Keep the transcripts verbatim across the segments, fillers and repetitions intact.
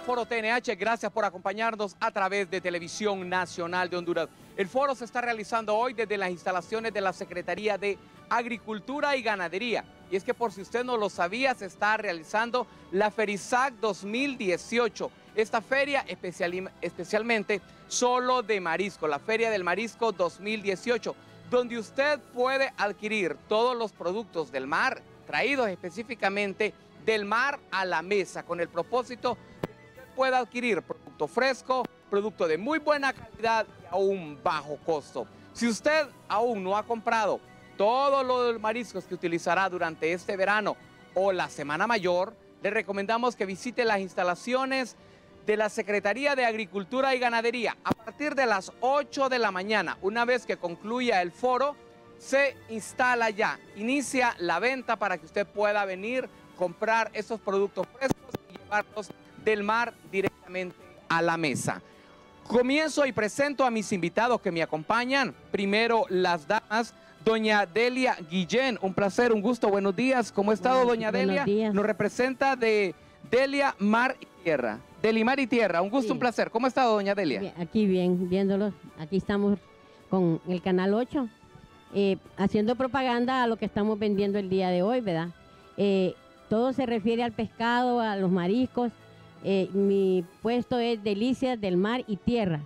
Foro T N H, gracias por acompañarnos a través de Televisión Nacional de Honduras. El foro se está realizando hoy desde las instalaciones de la Secretaría de Agricultura y Ganadería. Y es que por si usted no lo sabía, se está realizando la FERISAC dos mil dieciocho. Esta feria especial, especialmente solo de marisco, la Feria del Marisco dos mil dieciocho, donde usted puede adquirir todos los productos del mar, traídos específicamente del mar a la mesa, con el propósito de que usted pueda adquirir producto fresco, producto de muy buena calidad y a un bajo costo. Si usted aún no ha comprado todos los mariscos que utilizará durante este verano o la Semana Mayor, le recomendamos que visite las instalaciones de la Secretaría de Agricultura y Ganadería a partir de las ocho de la mañana. Una vez que concluya el foro, se instala ya, inicia la venta para que usted pueda venir, comprar esos productos frescos y llevarlos del mar directamente a la mesa. Comienzo y presento a mis invitados que me acompañan. Primero, las damas. Doña Delia Guillén, un placer, un gusto, buenos días. ¿Cómo ha estado, doña Delia? Días. Nos representa de Delia Mar y Tierra. Delimar y Tierra, un gusto, Sí. un placer. ¿Cómo ha estado, doña Delia? Bien, aquí bien, viéndolos. Aquí estamos con el Canal ocho, eh, haciendo propaganda a lo que estamos vendiendo el día de hoy, ¿verdad? Eh, todo se refiere al pescado, a los mariscos. Eh, mi puesto es Delicias del Mar y Tierra,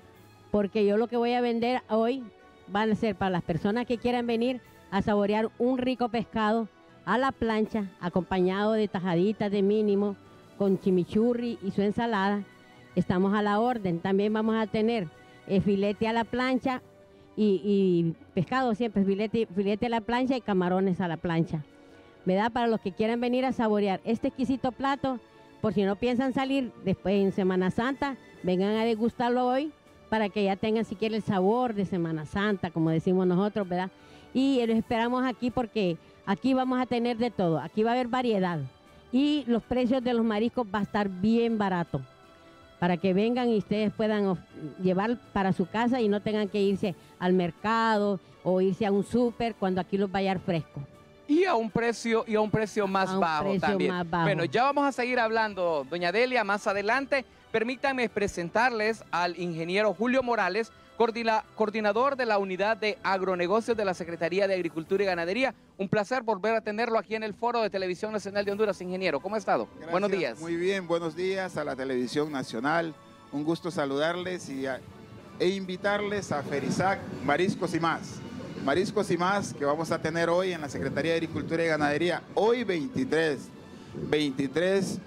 porque yo lo que voy a vender hoy van a ser para las personas que quieran venir a saborear un rico pescado a la plancha, acompañado de tajaditas de mínimo, con chimichurri y su ensalada. Estamos a la orden. También vamos a tener eh, filete a la plancha y, y pescado siempre, filete, filete a la plancha y camarones a la plancha, ¿verdad? Para los que quieran venir a saborear este exquisito plato, por si no piensan salir después en Semana Santa, vengan a degustarlo hoy, para que ya tengan siquiera el sabor de Semana Santa, como decimos nosotros, ¿verdad? Y los esperamos aquí porque aquí vamos a tener de todo, aquí va a haber variedad y los precios de los mariscos va a estar bien barato, para que vengan y ustedes puedan llevar para su casa y no tengan que irse al mercado o irse a un súper cuando aquí los va a hallar fresco. Y a un precio, y a un precio más A un bajo precio también. más bajo. Bueno, ya vamos a seguir hablando, doña Delia, más adelante. Permítanme presentarles al ingeniero Julio Morales, coordina, coordinador de la Unidad de Agronegocios de la Secretaría de Agricultura y Ganadería. Un placer volver a tenerlo aquí en el Foro de Televisión Nacional de Honduras. Ingeniero, ¿cómo ha estado? Gracias, buenos días. Muy bien, buenos días a la Televisión Nacional. Un gusto saludarles y a, e invitarles a FERISAC Mariscos y Más. Mariscos y Más que vamos a tener hoy en la Secretaría de Agricultura y Ganadería, hoy veintitrés, veintitrés,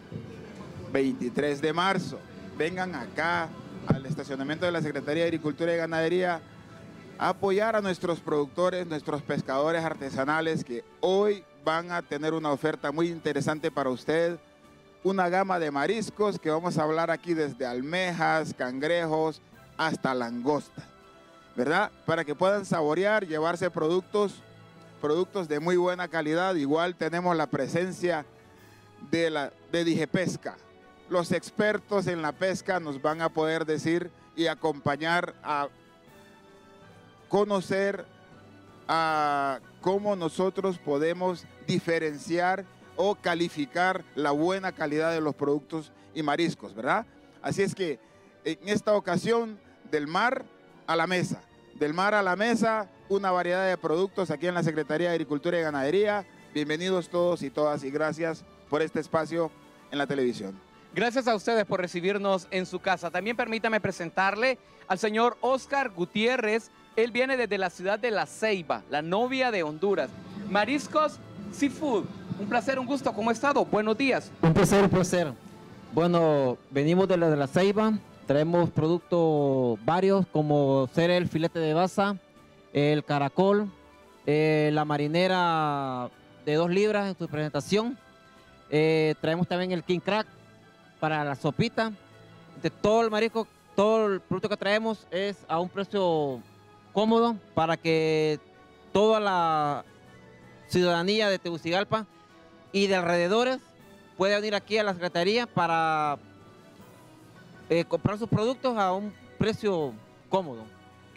veintitrés de marzo. Vengan acá al estacionamiento de la Secretaría de Agricultura y Ganadería a apoyar a nuestros productores, nuestros pescadores artesanales que hoy van a tener una oferta muy interesante para usted. Una gama de mariscos que vamos a hablar aquí desde almejas, cangrejos, hasta langosta, ¿verdad? Para que puedan saborear, llevarse productos, productos de muy buena calidad. Igual tenemos la presencia de, la, de Digepesca. Los expertos en la pesca nos van a poder decir y acompañar a conocer a cómo nosotros podemos diferenciar o calificar la buena calidad de los productos y mariscos, ¿verdad? Así es que en esta ocasión, del mar a la mesa, del mar a la mesa, una variedad de productos aquí en la Secretaría de Agricultura y Ganadería. Bienvenidos todos y todas y gracias por este espacio en la televisión. Gracias a ustedes por recibirnos en su casa. También permítame presentarle al señor Oscar Gutiérrez. Él viene desde la ciudad de La Ceiba, la novia de Honduras. Mariscos Seafood. Un placer, un gusto. ¿Cómo ha estado? Buenos días. Un placer, un placer. Bueno, venimos de la de La Ceiba. Traemos productos varios como ser el filete de basa, el caracol, eh, la marinera de dos libras en su presentación. Eh, traemos también el king crack para la sopita. De todo el marisco, todo el producto que traemos es a un precio cómodo para que toda la ciudadanía de Tegucigalpa y de alrededores pueda venir aquí a la Secretaría para eh, comprar sus productos a un precio cómodo.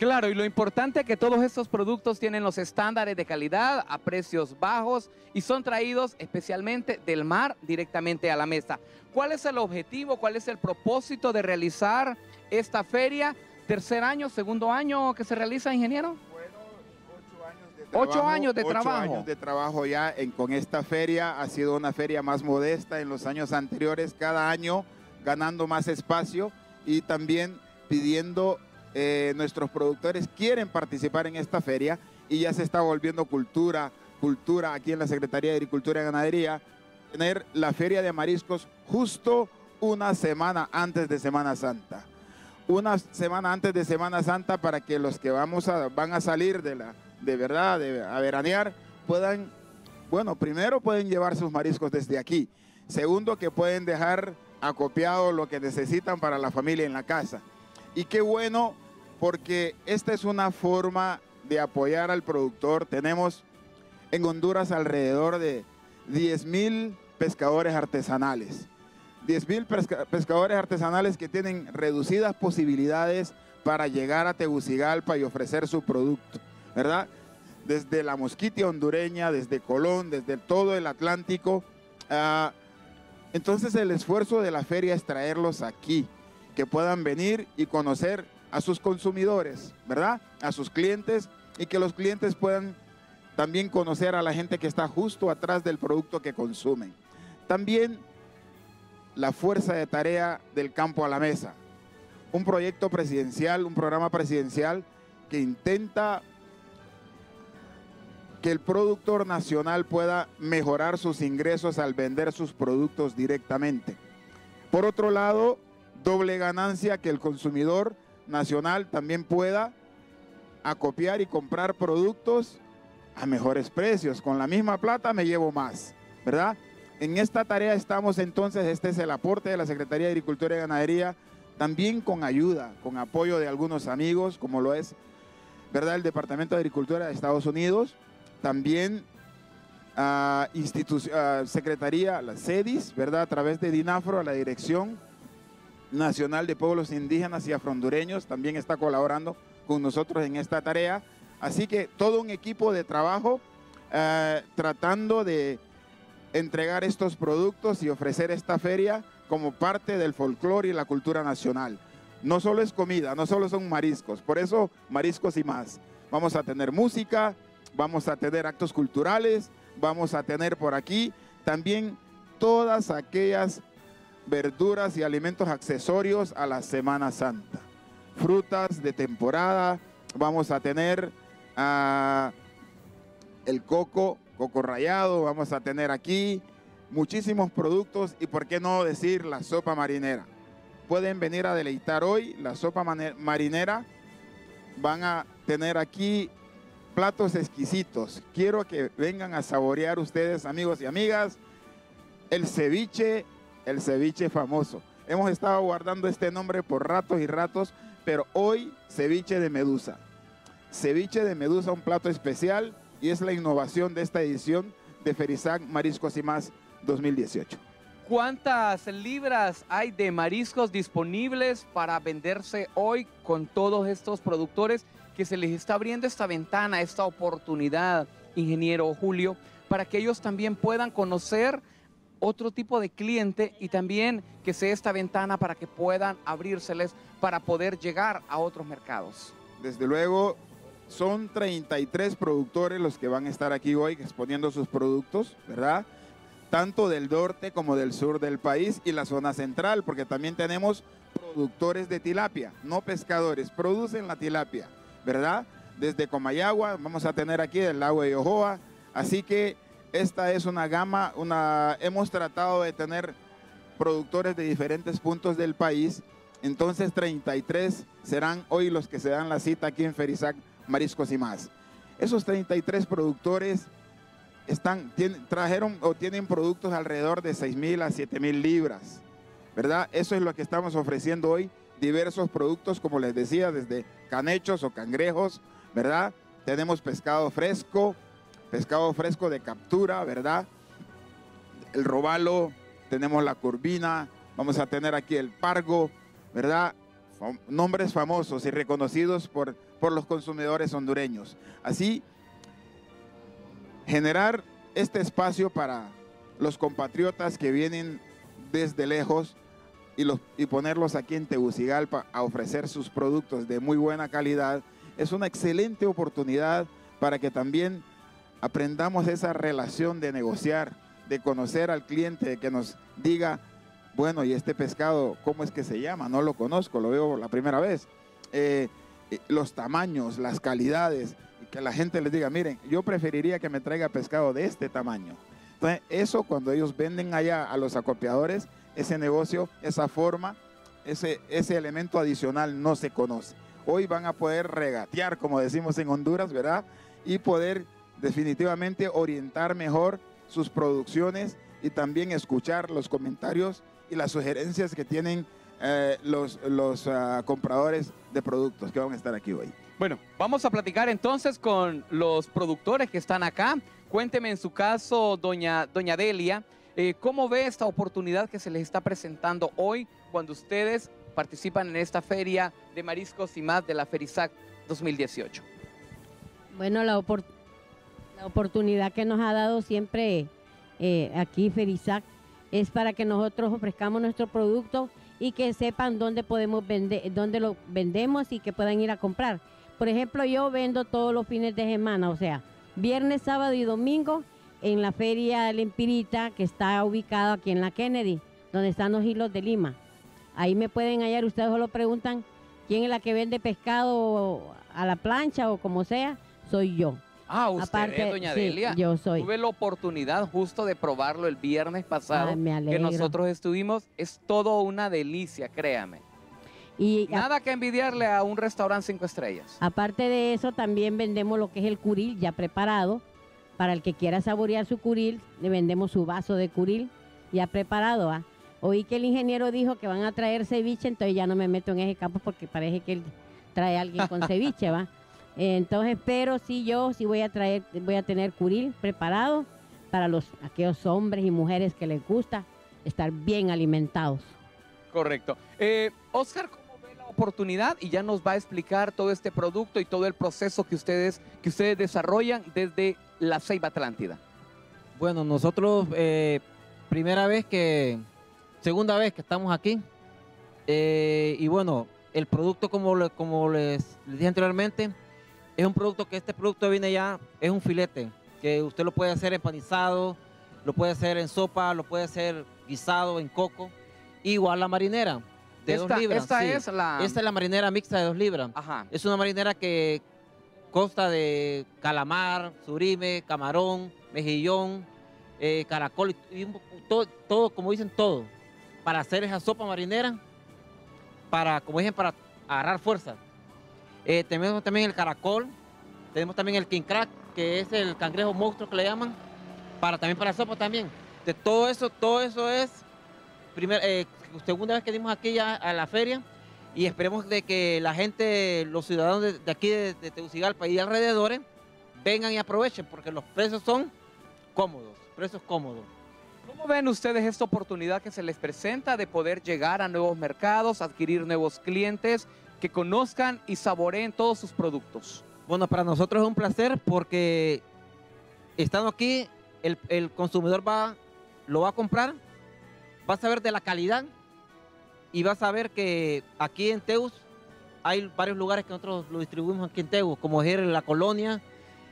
Claro, y lo importante es que todos estos productos tienen los estándares de calidad a precios bajos y son traídos especialmente del mar directamente a la mesa. ¿Cuál es el objetivo, cuál es el propósito de realizar esta feria? ¿Tercer año, segundo año que se realiza, ingeniero? Bueno, ocho años de trabajo. Ocho años de ocho trabajo. años de trabajo ya en, con esta feria. Ha sido una feria más modesta en los años anteriores, cada año ganando más espacio y también pidiendo, eh, nuestros productores quieren participar en esta feria y ya se está volviendo cultura, cultura aquí en la Secretaría de Agricultura y Ganadería, tener la feria de mariscos justo una semana antes de Semana Santa. Una semana antes de Semana Santa para que los que vamos a, van a salir de, la, de verdad de, a veranear puedan, bueno, primero pueden llevar sus mariscos desde aquí. Segundo, que pueden dejar acopiado lo que necesitan para la familia en la casa. Y qué bueno, porque esta es una forma de apoyar al productor. Tenemos en Honduras alrededor de diez mil pescadores artesanales. diez mil pesca pescadores artesanales que tienen reducidas posibilidades para llegar a Tegucigalpa y ofrecer su producto, ¿verdad? Desde la Mosquitia hondureña, desde Colón, desde todo el Atlántico. Uh, entonces el esfuerzo de la feria es traerlos aquí, que puedan venir y conocer a sus consumidores, ¿verdad? A sus clientes y que los clientes puedan también conocer a la gente que está justo atrás del producto que consumen. También la fuerza de tarea del campo a la mesa, un proyecto presidencial, un programa presidencial que intenta que el productor nacional pueda mejorar sus ingresos al vender sus productos directamente. Por otro lado, doble ganancia, que el consumidor nacional también pueda acopiar y comprar productos a mejores precios. Con la misma plata me llevo más, ¿verdad? En esta tarea estamos entonces, este es el aporte de la Secretaría de Agricultura y Ganadería, también con ayuda, con apoyo de algunos amigos, como lo es, ¿verdad?, el Departamento de Agricultura de Estados Unidos, también uh, uh, Secretaría, la CEDIS, ¿verdad?, a través de DINAFRO, a la Dirección Nacional de Pueblos Indígenas y Afrohondureños, también está colaborando con nosotros en esta tarea. Así que todo un equipo de trabajo uh, tratando de entregar estos productos y ofrecer esta feria como parte del folclore y la cultura nacional. No solo es comida, no solo son mariscos, por eso mariscos y más. Vamos a tener música, vamos a tener actos culturales, vamos a tener por aquí también todas aquellas verduras y alimentos accesorios a la Semana Santa. Frutas de temporada, vamos a tener uh, el coco, coco rallado, vamos a tener aquí muchísimos productos y por qué no decir la sopa marinera. Pueden venir a deleitar hoy la sopa marinera, van a tener aquí platos exquisitos. Quiero que vengan a saborear ustedes, amigos y amigas, el ceviche, el ceviche famoso. Hemos estado guardando este nombre por ratos y ratos, pero hoy ceviche de medusa. Ceviche de medusa, un plato especial, y es la innovación de esta edición de Ferisac Mariscos y Más dos mil dieciocho. ¿Cuántas libras hay de mariscos disponibles para venderse hoy con todos estos productores que se les está abriendo esta ventana, esta oportunidad, ingeniero Julio, para que ellos también puedan conocer otro tipo de cliente y también que sea esta ventana para que puedan abrírseles para poder llegar a otros mercados? Desde luego, son treinta y tres productores los que van a estar aquí hoy exponiendo sus productos, ¿verdad? Tanto del norte como del sur del país y la zona central, porque también tenemos productores de tilapia, no pescadores, producen la tilapia, ¿verdad? Desde Comayagua, vamos a tener aquí el lago de Yohoa, así que esta es una gama, una, hemos tratado de tener productores de diferentes puntos del país, entonces treinta y tres serán hoy los que se dan la cita aquí en Ferisac Mariscos y Más. Esos treinta y tres productores están, tienen, trajeron o tienen productos alrededor de seis mil a siete mil libras, ¿verdad? Eso es lo que estamos ofreciendo hoy, diversos productos, como les decía, desde canechos o cangrejos, ¿verdad? Tenemos pescado fresco, pescado fresco de captura, ¿verdad? El robalo, tenemos la curvina, vamos a tener aquí el pargo, ¿verdad? fam nombres famosos y reconocidos por, por los consumidores hondureños. Así, generar este espacio para los compatriotas que vienen desde lejos y, los, y ponerlos aquí en Tegucigalpa a ofrecer sus productos de muy buena calidad, es una excelente oportunidad para que también aprendamos esa relación de negociar, de conocer al cliente, que nos diga, bueno, ¿y este pescado cómo es que se llama? No lo conozco, lo veo la primera vez. Eh, los tamaños, las calidades, y que la gente les diga, miren, yo preferiría que me traiga pescado de este tamaño. Entonces, eso cuando ellos venden allá a los acopiadores, ese negocio, esa forma, ese, ese elemento adicional no se conoce. Hoy van a poder regatear, como decimos en Honduras, ¿verdad? Y poder definitivamente orientar mejor sus producciones y también escuchar los comentarios y las sugerencias que tienen eh, los, los uh, compradores de productos que van a estar aquí hoy. Bueno, vamos a platicar entonces con los productores que están acá. Cuénteme en su caso, doña, doña Delia, eh, ¿cómo ve esta oportunidad que se les está presentando hoy cuando ustedes participan en esta feria de mariscos y más de la FERISAC dos mil dieciocho? Bueno, la, opor la oportunidad que nos ha dado siempre eh, aquí FERISAC es para que nosotros ofrezcamos nuestro producto y que sepan dónde podemos vender, dónde lo vendemos y que puedan ir a comprar. Por ejemplo, yo vendo todos los fines de semana, o sea, viernes, sábado y domingo en la Feria del Empirita, que está ubicada aquí en la Kennedy, donde están los hilos de Lima. Ahí me pueden hallar, ustedes solo preguntan quién es la que vende pescado a la plancha o como sea, soy yo. Ah, usted Aparte, es, doña sí, Delia. yo soy. Tuve la oportunidad justo de probarlo el viernes pasado, Ay, me que alegro. nosotros estuvimos. Es todo una delicia, créame. Y Nada que envidiarle a un restaurante cinco estrellas. aparte de eso, también vendemos lo que es el curil ya preparado. Para el que quiera saborear su curil, le vendemos su vaso de curil ya preparado. ¿ah? Oí que el ingeniero dijo que van a traer ceviche, entonces ya no me meto en ese campo porque parece que él trae a alguien con ceviche, ¿va? Entonces, pero sí, yo sí voy a traer, voy a tener curil preparado para los aquellos hombres y mujeres que les gusta estar bien alimentados. Correcto. Eh, Oscar, ¿cómo ve la oportunidad? Y ya nos va a explicar todo este producto y todo el proceso que ustedes, que ustedes desarrollan desde la Ceiba Atlántida. Bueno, nosotros, eh, primera vez que, segunda vez que estamos aquí, eh, y bueno, el producto, como, le, como les, les dije anteriormente, es un producto que este producto viene ya, es un filete, que usted lo puede hacer empanizado, lo puede hacer en sopa, lo puede hacer guisado en coco, igual la marinera de Esta, dos libras. esta sí. es la... Esta es la marinera mixta de dos libras. Ajá. Es una marinera que consta de calamar, surime, camarón, mejillón, eh, caracol, y un, todo, todo, como dicen, todo, para hacer esa sopa marinera, para, como dicen, para agarrar fuerza. Eh, tenemos también el caracol, tenemos también el king crack, que es el cangrejo monstruo que le llaman, para también para sopa también. De todo eso, todo eso es primer, eh, segunda vez que dimos aquí ya a la feria, y esperemos de que la gente, los ciudadanos de, de aquí de, de Tegucigalpa y alrededores, vengan y aprovechen, porque los precios son cómodos, precios cómodos. ¿Cómo ven ustedes esta oportunidad que se les presenta de poder llegar a nuevos mercados, adquirir nuevos clientes, que conozcan y saboreen todos sus productos? Bueno, para nosotros es un placer porque estando aquí, el, el consumidor va, lo va a comprar, va a saber de la calidad y va a saber que aquí en Teus hay varios lugares que nosotros lo distribuimos aquí en Teus, como es la Colonia.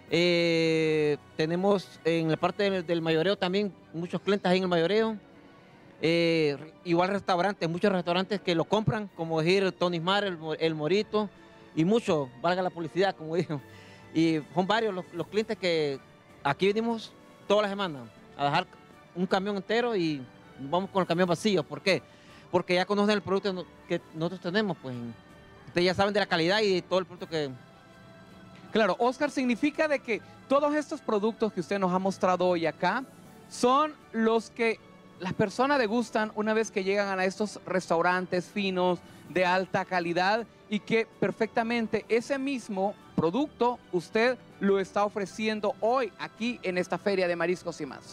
Eh, tenemos en la parte del, del mayoreo también muchos clientes ahí en el mayoreo. Eh, igual restaurantes, muchos restaurantes que lo compran, como decir Tony Mar, el, el Morito, y muchos, valga la publicidad, como digo. Y son varios los, los clientes que aquí venimos toda la semana a dejar un camión entero y vamos con el camión vacío. ¿Por qué? Porque ya conocen el producto que nosotros tenemos, pues ustedes ya saben de la calidad y de todo el producto que... Claro, Oscar, significa de que todos estos productos que usted nos ha mostrado hoy acá son los que las personas degustan una vez que llegan a estos restaurantes finos, de alta calidad, y que perfectamente ese mismo producto usted lo está ofreciendo hoy aquí en esta Feria de Mariscos y Más.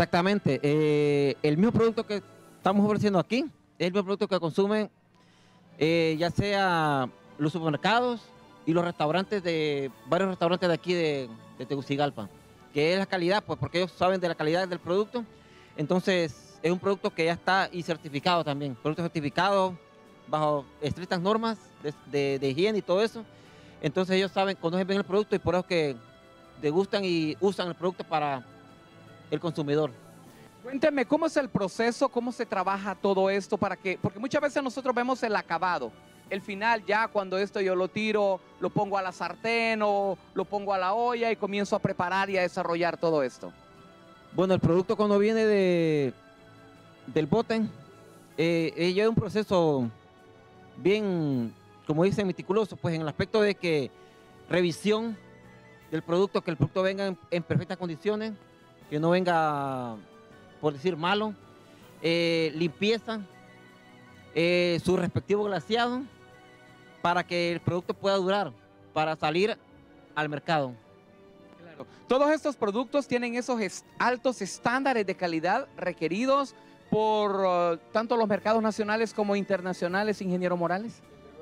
Exactamente. Eh, el mismo producto que estamos ofreciendo aquí es el mismo producto que consumen eh, ya sea los supermercados y los restaurantes de, varios restaurantes de aquí de, de Tegucigalpa, que es la calidad, pues porque ellos saben de la calidad del producto. Entonces es un producto que ya está y certificado también, producto certificado bajo estrictas normas de, de, de higiene y todo eso. Entonces ellos saben, conocen bien el producto y por eso que degustan y usan el producto para el consumidor. Cuénteme, ¿cómo es el proceso? ¿Cómo se trabaja todo esto? Para que, porque muchas veces nosotros vemos el acabado, el final ya cuando esto yo lo tiro, lo pongo a la sartén o lo pongo a la olla y comienzo a preparar y a desarrollar todo esto. Bueno, el producto cuando viene de, del bote, eh, eh, lleva un proceso bien, como dicen, meticuloso, pues en el aspecto de que revisión del producto, que el producto venga en, en perfectas condiciones, que no venga, por decir, malo, eh, limpieza, eh, su respectivo glaseado, para que el producto pueda durar, para salir al mercado. Claro. Todos estos productos tienen esos est- altos estándares de calidad requeridos por uh, tanto los mercados nacionales como internacionales, ingeniero Morales.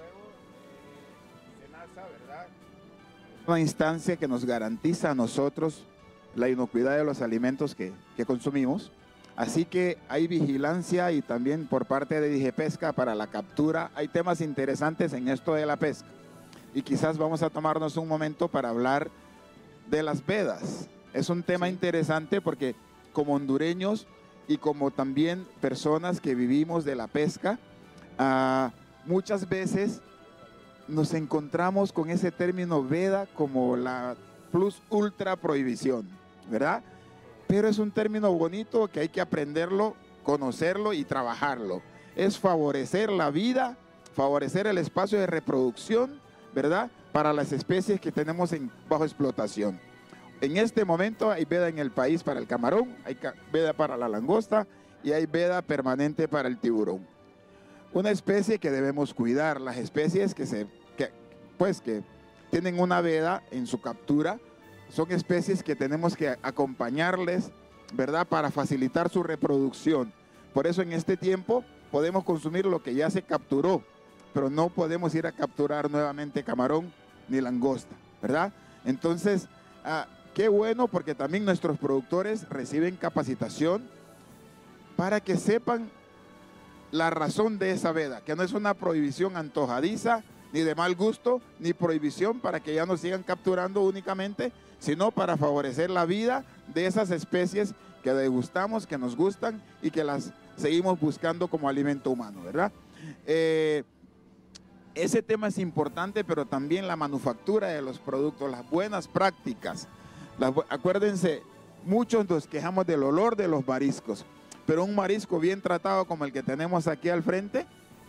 Una instancia que nos garantiza a nosotros la inocuidad de los alimentos que, que consumimos. Así que hay vigilancia y también por parte de Digepesca para la captura. Hay temas interesantes en esto de la pesca. Y quizás vamos a tomarnos un momento para hablar de las vedas. Es un tema sí. interesante porque como hondureños y como también personas que vivimos de la pesca, uh, muchas veces nos encontramos con ese término veda como la plus ultra prohibición, ¿verdad? Pero es un término bonito que hay que aprenderlo, conocerlo y trabajarlo. Es favorecer la vida, favorecer el espacio de reproducción, ¿verdad? Para las especies que tenemos en bajo explotación. En este momento hay veda en el país para el camarón, hay veda para la langosta y hay veda permanente para el tiburón. Una especie que debemos cuidar, las especies que se, que, pues que tienen una veda en su captura, son especies que tenemos que acompañarles, ¿verdad? Para facilitar su reproducción. Por eso en este tiempo podemos consumir lo que ya se capturó, pero no podemos ir a capturar nuevamente camarón ni langosta, ¿verdad? Entonces, ah, qué bueno porque también nuestros productores reciben capacitación para que sepan la razón de esa veda, que no es una prohibición antojadiza, ni de mal gusto, ni prohibición para que ya no sigan capturando únicamente, sino para favorecer la vida de esas especies que degustamos, que nos gustan y que las seguimos buscando como alimento humano, ¿verdad? Eh, ese tema es importante, pero también la manufactura de los productos, las buenas prácticas. Las, acuérdense, muchos nos quejamos del olor de los mariscos, pero un marisco bien tratado como el que tenemos aquí al frente,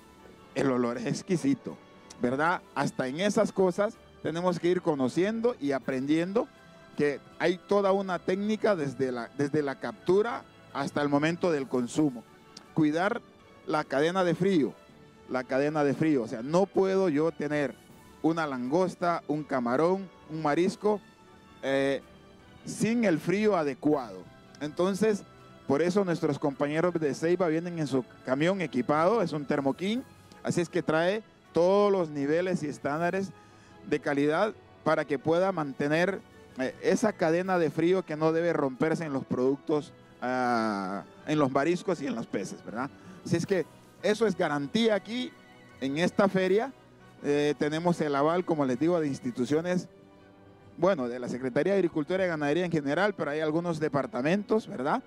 el olor es exquisito, ¿verdad? Hasta en esas cosas tenemos que ir conociendo y aprendiendo que hay toda una técnica desde la, desde la captura hasta el momento del consumo. Cuidar la cadena de frío, la cadena de frío, o sea, no puedo yo tener una langosta, un camarón, un marisco eh, sin el frío adecuado. Entonces, por eso nuestros compañeros de Ceiba vienen en su camión equipado, es un Thermo-King, así es que trae todos los niveles y estándares de calidad para que pueda mantener eh, esa cadena de frío que no debe romperse en los productos, uh, en los mariscos y en los peces, ¿verdad? Así es que eso es garantía aquí en esta feria. Eh, tenemos el aval, como les digo, de instituciones, bueno, de la Secretaría de Agricultura y Ganadería en general, pero hay algunos departamentos, ¿verdad?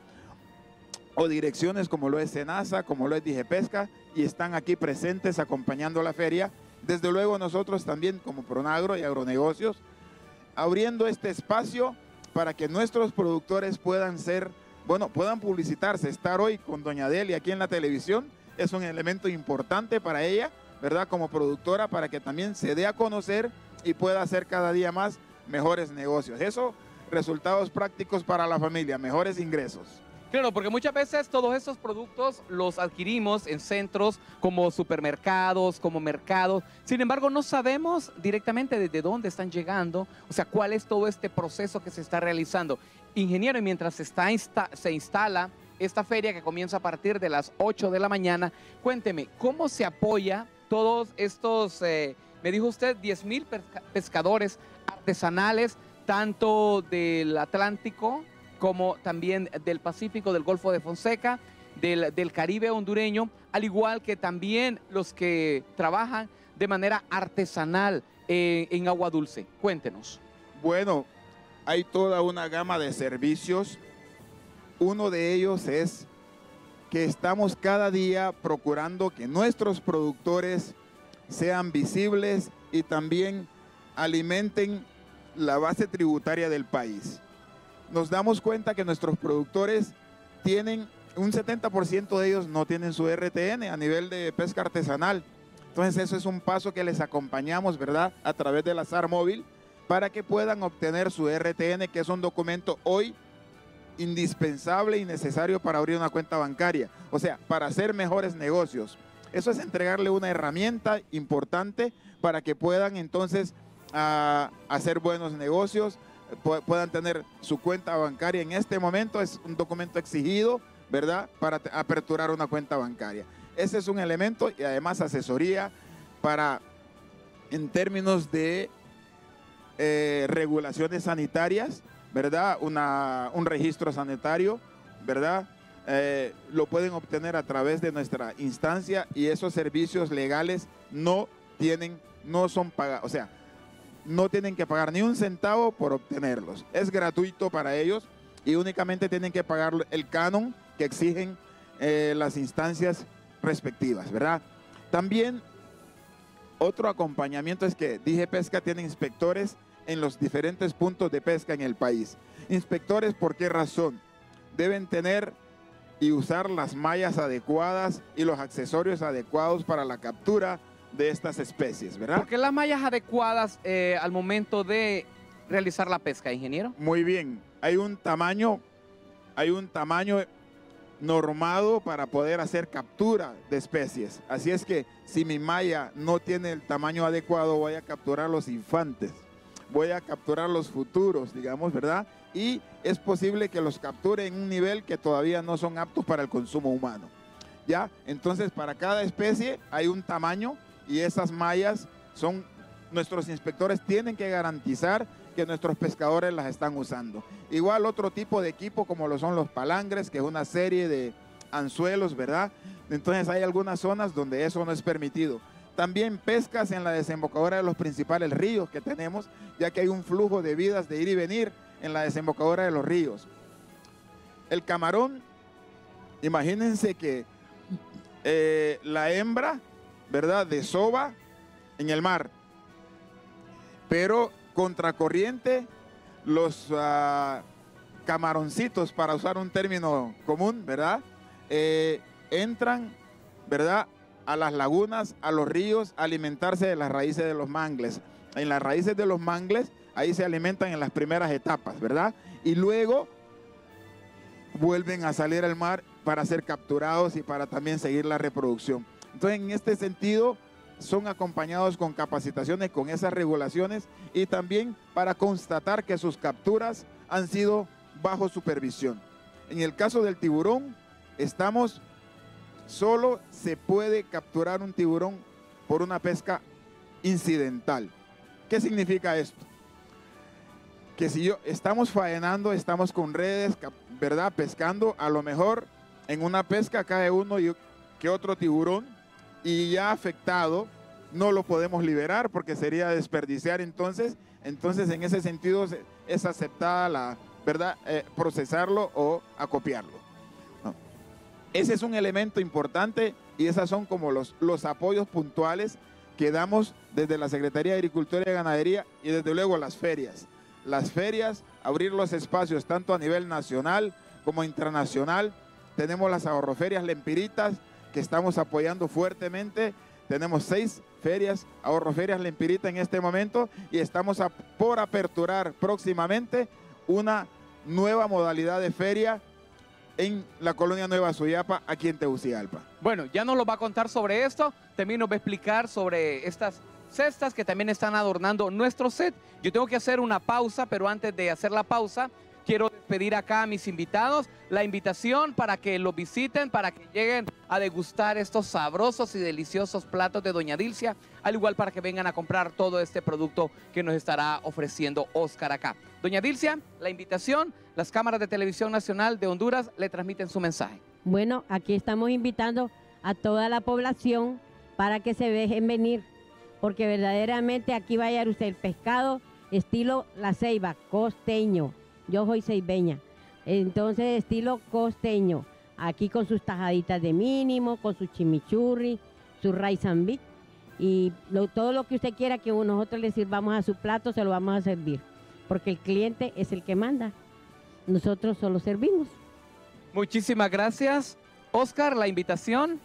O direcciones como lo es SENASA, como lo es Digepesca, y están aquí presentes acompañando la feria. Desde luego nosotros también como Pronagro y Agronegocios, abriendo este espacio para que nuestros productores puedan ser, bueno, puedan publicitarse. Estar hoy con doña Delia aquí en la televisión es un elemento importante para ella, ¿verdad? Como productora, para que también se dé a conocer y pueda hacer cada día más mejores negocios. Eso, resultados prácticos para la familia, mejores ingresos. Claro, porque muchas veces todos estos productos los adquirimos en centros como supermercados, como mercados. Sin embargo, no sabemos directamente desde dónde están llegando, o sea, cuál es todo este proceso que se está realizando. Ingeniero, y mientras se, está insta se instala esta feria que comienza a partir de las ocho de la mañana, cuénteme, ¿cómo se apoya todos estos, eh, me dijo usted, diez mil pesca pescadores artesanales, tanto del Atlántico como también del Pacífico, del Golfo de Fonseca, del, del Caribe hondureño, al igual que también los que trabajan de manera artesanal eh, en agua dulce. Cuéntenos. Bueno, hay toda una gama de servicios. Uno de ellos es que estamos cada día procurando que nuestros productores sean visibles y también alimenten la base tributaria del país. Nos damos cuenta que nuestros productores tienen, un setenta por ciento de ellos no tienen su R T N a nivel de pesca artesanal. Entonces eso es un paso que les acompañamos, ¿verdad?, a través de la S A R Móvil, para que puedan obtener su R T N, que es un documento hoy indispensable y necesario para abrir una cuenta bancaria, o sea, para hacer mejores negocios. Eso es entregarle una herramienta importante para que puedan entonces uh, hacer buenos negocios, pu puedan tener su cuenta bancaria. En este momento es un documento exigido, ¿verdad?, para aperturar una cuenta bancaria. Ese es un elemento, y además asesoría para, en términos de eh, regulaciones sanitarias, ¿verdad?, Una, un registro sanitario, ¿verdad?, eh, lo pueden obtener a través de nuestra instancia, y esos servicios legales no tienen, no son pagados, o sea, no tienen que pagar ni un centavo por obtenerlos. Es gratuito para ellos y únicamente tienen que pagar el canon que exigen eh, las instancias respectivas, ¿verdad? También otro acompañamiento es que DigiPesca tiene inspectores en los diferentes puntos de pesca en el país. Inspectores, ¿por qué razón? Deben tener y usar las mallas adecuadas y los accesorios adecuados para la captura de estas especies, ¿verdad? ¿Por qué las mallas adecuadas eh, al momento de realizar la pesca, ingeniero? Muy bien, hay un tamaño, hay un tamaño normado para poder hacer captura de especies. Así es que si mi malla no tiene el tamaño adecuado, voy a capturar los infantes, voy a capturar los futuros, digamos, ¿verdad? Y es posible que los capture en un nivel que todavía no son aptos para el consumo humano, ¿ya? Entonces, para cada especie hay un tamaño, y esas mallas son, nuestros inspectores tienen que garantizar que nuestros pescadores las están usando. Igual otro tipo de equipo como lo son los palangres, que es una serie de anzuelos, ¿verdad? Entonces hay algunas zonas donde eso no es permitido. También pescas en la desembocadura de los principales ríos que tenemos, ya que hay un flujo de vidas de ir y venir en la desembocadura de los ríos. El camarón, imagínense que eh, la hembra, ¿verdad?, desova en el mar, pero contracorriente los uh, camaroncitos, para usar un término común, ¿verdad?, eh, entran, ¿verdad?, a las lagunas, a los ríos, a alimentarse de las raíces de los mangles. En las raíces de los mangles, ahí se alimentan en las primeras etapas, ¿verdad? Y luego vuelven a salir al mar para ser capturados y para también seguir la reproducción. Entonces, en este sentido, son acompañados con capacitaciones, con esas regulaciones, y también para constatar que sus capturas han sido bajo supervisión. En el caso del tiburón, estamos, solo se puede capturar un tiburón por una pesca incidental. ¿Qué significa esto? Que si yo estamos faenando, estamos con redes, ¿verdad?, pescando, a lo mejor en una pesca cae uno y que otro tiburón, y ya afectado no lo podemos liberar porque sería desperdiciar. Entonces, entonces en ese sentido es aceptada la, ¿verdad?, eh, procesarlo o acopiarlo, ¿no? Ese es un elemento importante, y esas son como los, los apoyos puntuales que damos desde la Secretaría de Agricultura y Ganadería, y desde luego las ferias. Las ferias, abrir los espacios tanto a nivel nacional como internacional. Tenemos las ahorroferias Lempiritas, que estamos apoyando fuertemente. Tenemos seis ferias, ahorroferias Lempirita en este momento, y estamos a, por aperturar próximamente una nueva modalidad de feria en la colonia Nueva Suyapa, aquí en Tegucigalpa. Bueno, ya nos lo va a contar sobre esto, también nos va a explicar sobre estas cestas que también están adornando nuestro set. Yo tengo que hacer una pausa, pero antes de hacer la pausa, quiero... despedir acá a mis invitados. La invitación para que los visiten, para que lleguen a degustar estos sabrosos y deliciosos platos de Doña Dilcia, al igual para que vengan a comprar todo este producto que nos estará ofreciendo Oscar acá. Doña Dilcia, la invitación, las cámaras de Televisión Nacional de Honduras le transmiten su mensaje. Bueno, aquí estamos invitando a toda la población para que se dejen venir, porque verdaderamente aquí va a hallar usted el pescado estilo La Ceiba, costeño. Yo soy ceibeña, entonces estilo costeño, aquí con sus tajaditas de mínimo, con su chimichurri, su rice and beef, y lo, todo lo que usted quiera que nosotros le sirvamos a su plato, se lo vamos a servir, porque el cliente es el que manda, nosotros solo servimos. Muchísimas gracias. Oscar, la invitación.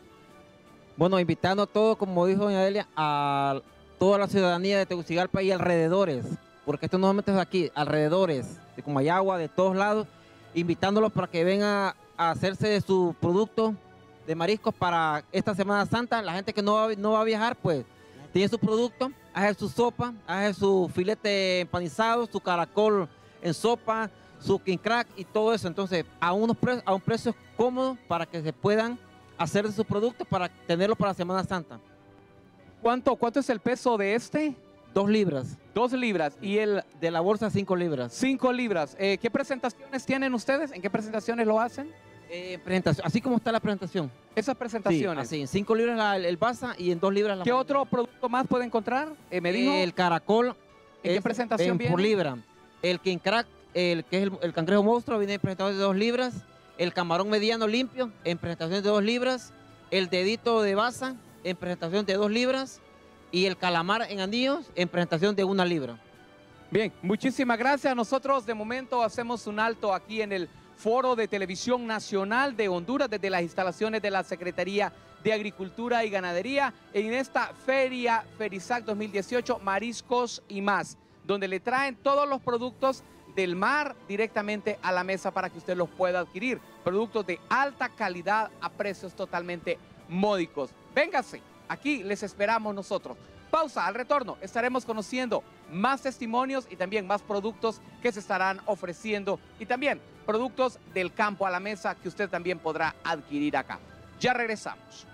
Bueno, invitando a todos, como dijo doña Delia, a toda la ciudadanía de Tegucigalpa y alrededores, porque esto no solamente es aquí, alrededores, de Comayagua, de todos lados, invitándolos para que vengan a hacerse de su producto de mariscos para esta Semana Santa. La gente que no va, no va a viajar, pues, tiene su producto, hace su sopa, hace su filete empanizado, su caracol en sopa, su king crack y todo eso. Entonces, a, unos pre a un precio cómodo para que se puedan hacer de sus productos para tenerlos para la Semana Santa. ¿Cuánto, cuánto es el peso de este? Dos libras. Dos libras. ¿Y el de la bolsa, cinco libras? Cinco libras. Eh, ¿Qué presentaciones tienen ustedes? ¿En qué presentaciones lo hacen? Eh, presentación, así como está la presentación. Esas presentaciones. Sí, así, en cinco libras la, el basa y en dos libras la... ¿Qué marinera. Otro producto más puede encontrar? Eh, me dijo. El caracol. ¿En qué presentación en, viene? Por libra. El king crack, el que es el, el cangrejo monstruo, viene en presentación de dos libras. El camarón mediano limpio, en presentación de dos libras. El dedito de basa, en presentación de dos libras. Y el calamar en anillos, en presentación de una libra. Bien, muchísimas gracias. Nosotros de momento hacemos un alto aquí en el Foro de Televisión Nacional de Honduras desde las instalaciones de la Secretaría de Agricultura y Ganadería en esta Feria Ferisac dos mil dieciocho, Mariscos y Más, donde le traen todos los productos del mar directamente a la mesa para que usted los pueda adquirir. Productos de alta calidad a precios totalmente módicos. Véngase. Aquí les esperamos nosotros. Pausa, al retorno estaremos conociendo más testimonios y también más productos que se estarán ofreciendo y también productos del campo a la mesa que usted también podrá adquirir acá. Ya regresamos.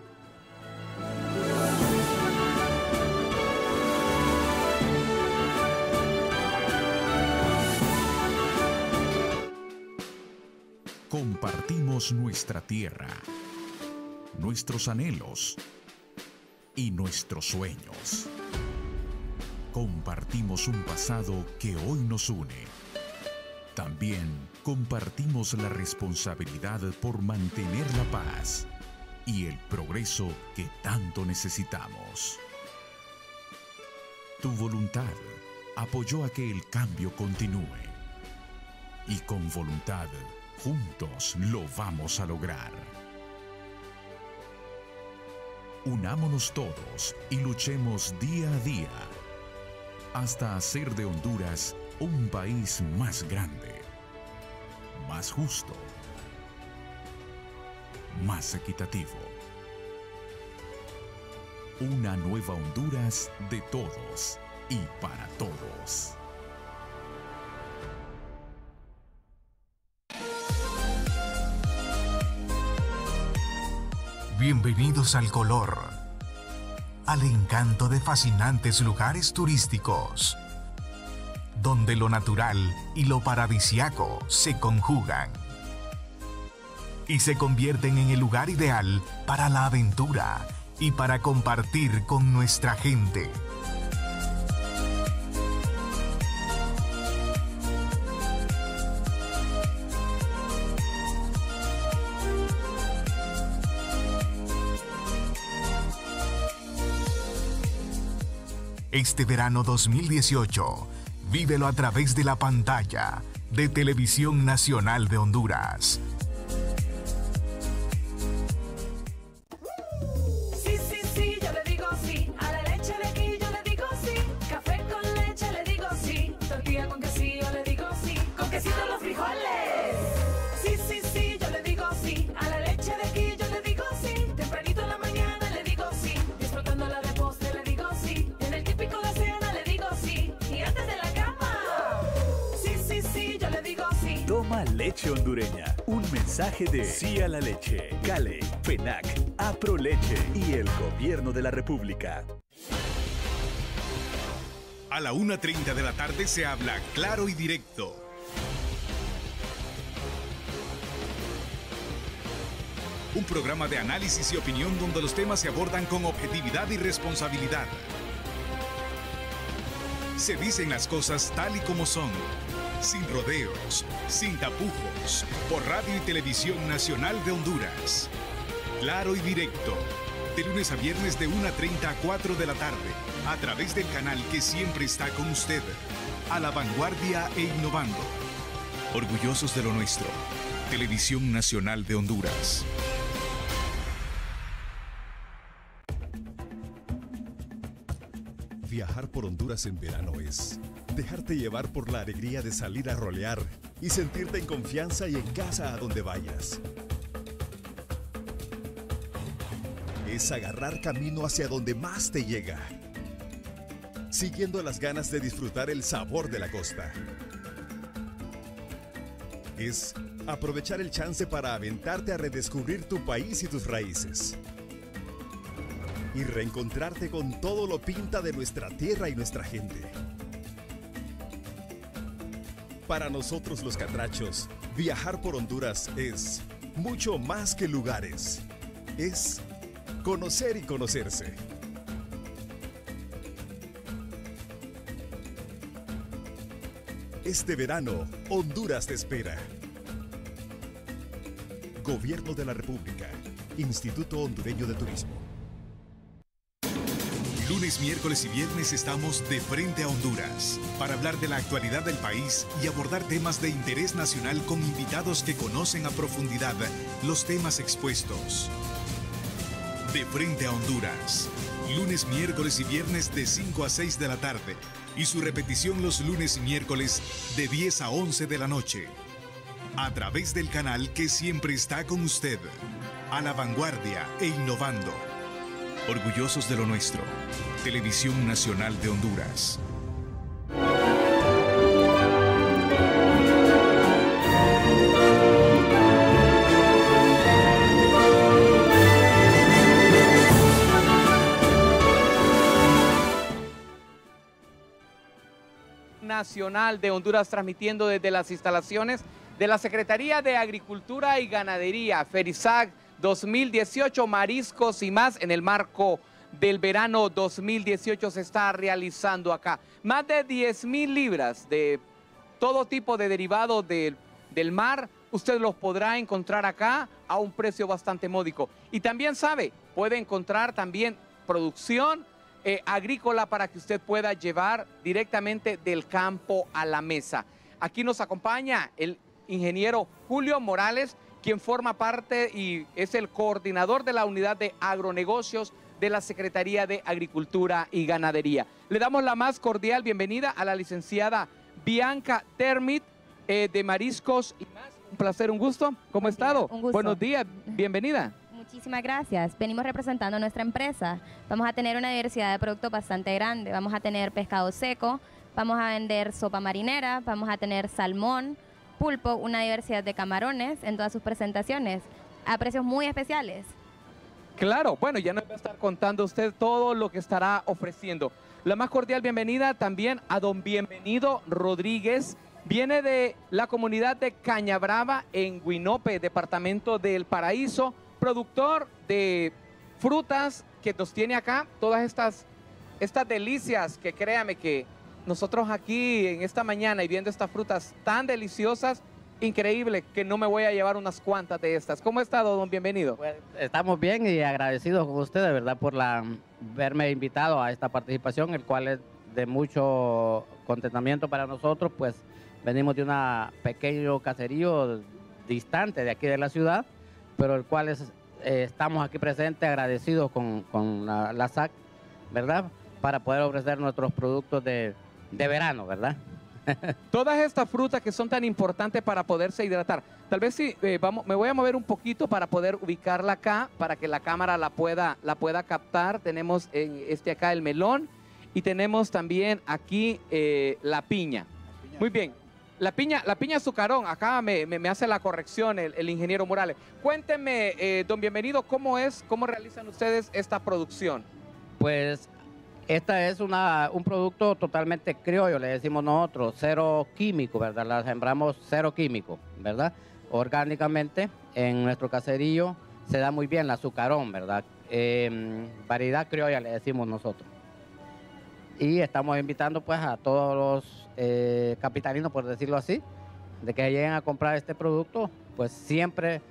Compartimos nuestra tierra, nuestros anhelos y nuestros sueños. Compartimos un pasado que hoy nos une. También compartimos la responsabilidad por mantener la paz y el progreso que tanto necesitamos. Tu voluntad apoyó a que el cambio continúe. Y con voluntad, juntos lo vamos a lograr. Unámonos todos y luchemos día a día hasta hacer de Honduras un país más grande, más justo, más equitativo. Una nueva Honduras de todos y para todos. Bienvenidos al color, al encanto de fascinantes lugares turísticos, donde lo natural y lo paradisiaco se conjugan y se convierten en el lugar ideal para la aventura y para compartir con nuestra gente. Este verano dos mil dieciocho, vívelo a través de la pantalla de Televisión Nacional de Honduras. Sí, sí, sí, yo le digo sí. A la leche de aquí yo le digo sí. Café con leche le digo sí. Tortilla con quesillo le digo sí. Con quesito los frijoles. Sí, sí, sí, yo le digo sí. A la leche de aquí yo le digo sí. Tempranito en la mañana le digo sí. Disfrutándola de postre le digo sí. En el típico de cena le digo sí. Y antes de la cama. Sí, sí, sí, yo le digo sí. Toma Toma leche hondureña. Un mensaje de Sí a la leche, Cale, FENAC, APROLECHE y el Gobierno de la República. A la una treinta de la tarde se habla claro y directo. Un programa de análisis y opinión donde los temas se abordan con objetividad y responsabilidad. Se dicen las cosas tal y como son, sin rodeos, sin tapujos, por Radio y Televisión Nacional de Honduras. Claro y directo, de lunes a viernes de una treinta a cuatro de la tarde, a través del canal que siempre está con usted, a la vanguardia e innovando. Orgullosos de lo nuestro, Televisión Nacional de Honduras. Viajar por Honduras en verano es dejarte llevar por la alegría de salir a rolear y sentirte en confianza y en casa a donde vayas. Es agarrar camino hacia donde más te llega, siguiendo las ganas de disfrutar el sabor de la costa. Es aprovechar el chance para aventarte a redescubrir tu país y tus raíces. Y reencontrarte con todo lo pinta de nuestra tierra y nuestra gente. Para nosotros los catrachos, viajar por Honduras es mucho más que lugares. Es conocer y conocerse. Este verano, Honduras te espera. Gobierno de la República, Instituto Hondureño de Turismo. Lunes, miércoles y viernes estamos de frente a Honduras para hablar de la actualidad del país y abordar temas de interés nacional con invitados que conocen a profundidad los temas expuestos. De frente a Honduras, lunes, miércoles y viernes de cinco a seis de la tarde y su repetición los lunes y miércoles de diez a once de la noche. A través del canal que siempre está con usted, a la vanguardia e innovando. Orgullosos de lo nuestro, Televisión Nacional de Honduras. Nacional de Honduras, transmitiendo desde las instalaciones de la Secretaría de Agricultura y Ganadería, FERISAG dos mil dieciocho, mariscos y más, en el marco del verano dos mil dieciocho se está realizando acá. Más de diez mil libras de todo tipo de derivados de, del mar, usted los podrá encontrar acá a un precio bastante módico. Y también sabe, puede encontrar también producción eh, agrícola para que usted pueda llevar directamente del campo a la mesa. Aquí nos acompaña el ingeniero Julio Morales, quien forma parte y es el coordinador de la unidad de agronegocios de la Secretaría de Agricultura y Ganadería. Le damos la más cordial bienvenida a la licenciada Bianca Termit eh, de Mariscos y más. Un placer, un gusto. ¿Cómo ha estado? Un gusto. Buenos días, bienvenida. Muchísimas gracias. Venimos representando a nuestra empresa. Vamos a tener una diversidad de productos bastante grande. Vamos a tener pescado seco, vamos a vender sopa marinera, vamos a tener salmón, pulpo, una diversidad de camarones en todas sus presentaciones, a precios muy especiales. Claro, bueno, ya nos va a estar contando usted todo lo que estará ofreciendo. La más cordial bienvenida también a don Bienvenido Rodríguez. Viene de la comunidad de Cañabrava en Huinope, departamento del Paraíso, productor de frutas que nos tiene acá, todas estas, estas delicias que créame que nosotros aquí en esta mañana y viendo estas frutas tan deliciosas, increíble que no me voy a llevar unas cuantas de estas. ¿Cómo ha estado, don Bienvenido? Pues, estamos bien y agradecidos con usted, de verdad, por la, verme invitado a esta participación, el cual es de mucho contentamiento para nosotros, pues venimos de un pequeño caserío distante de aquí de la ciudad, pero el cual es, eh, estamos aquí presentes, agradecidos con, con la, la S A C, ¿verdad? Para poder ofrecer nuestros productos de, de verano, ¿verdad? Todas estas frutas que son tan importantes para poderse hidratar. Tal vez sí, eh, vamos, me voy a mover un poquito para poder ubicarla acá, para que la cámara la pueda, la pueda captar. Tenemos en este acá el melón y tenemos también aquí eh, la piña. Muy bien. La piña, la piña azucarón, acá me, me- me hace la corrección el, el ingeniero Morales. Cuénteme, eh, don Bienvenido, ¿cómo es, cómo realizan ustedes esta producción? Pues esta es una, un producto totalmente criollo, le decimos nosotros, cero químico, ¿verdad? La sembramos cero químico, ¿verdad? Orgánicamente, en nuestro caserío se da muy bien la azucarón, ¿verdad? Eh, variedad criolla le decimos nosotros. Y estamos invitando pues a todos los eh, capitalinos, por decirlo así, de que lleguen a comprar este producto, pues siempre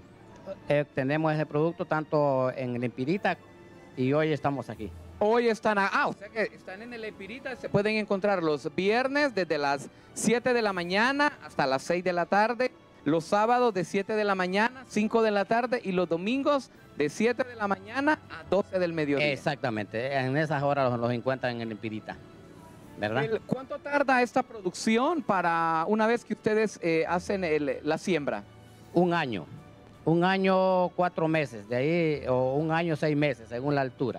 eh, tenemos ese producto tanto en el Empirita y hoy estamos aquí. Hoy están, a- ah, o sea que están en el Empirita, se pueden encontrar los viernes desde las siete de la mañana hasta las seis de la tarde, los sábados de siete de la mañana, cinco de la tarde y los domingos de siete de la mañana a doce del mediodía. Exactamente, en esas horas los, los encuentran en el Empirita, ¿verdad? El- ¿Cuánto tarda esta producción para una vez que ustedes eh, hacen el- la siembra? Un año, un año cuatro meses, de ahí, o un año seis meses, según la altura.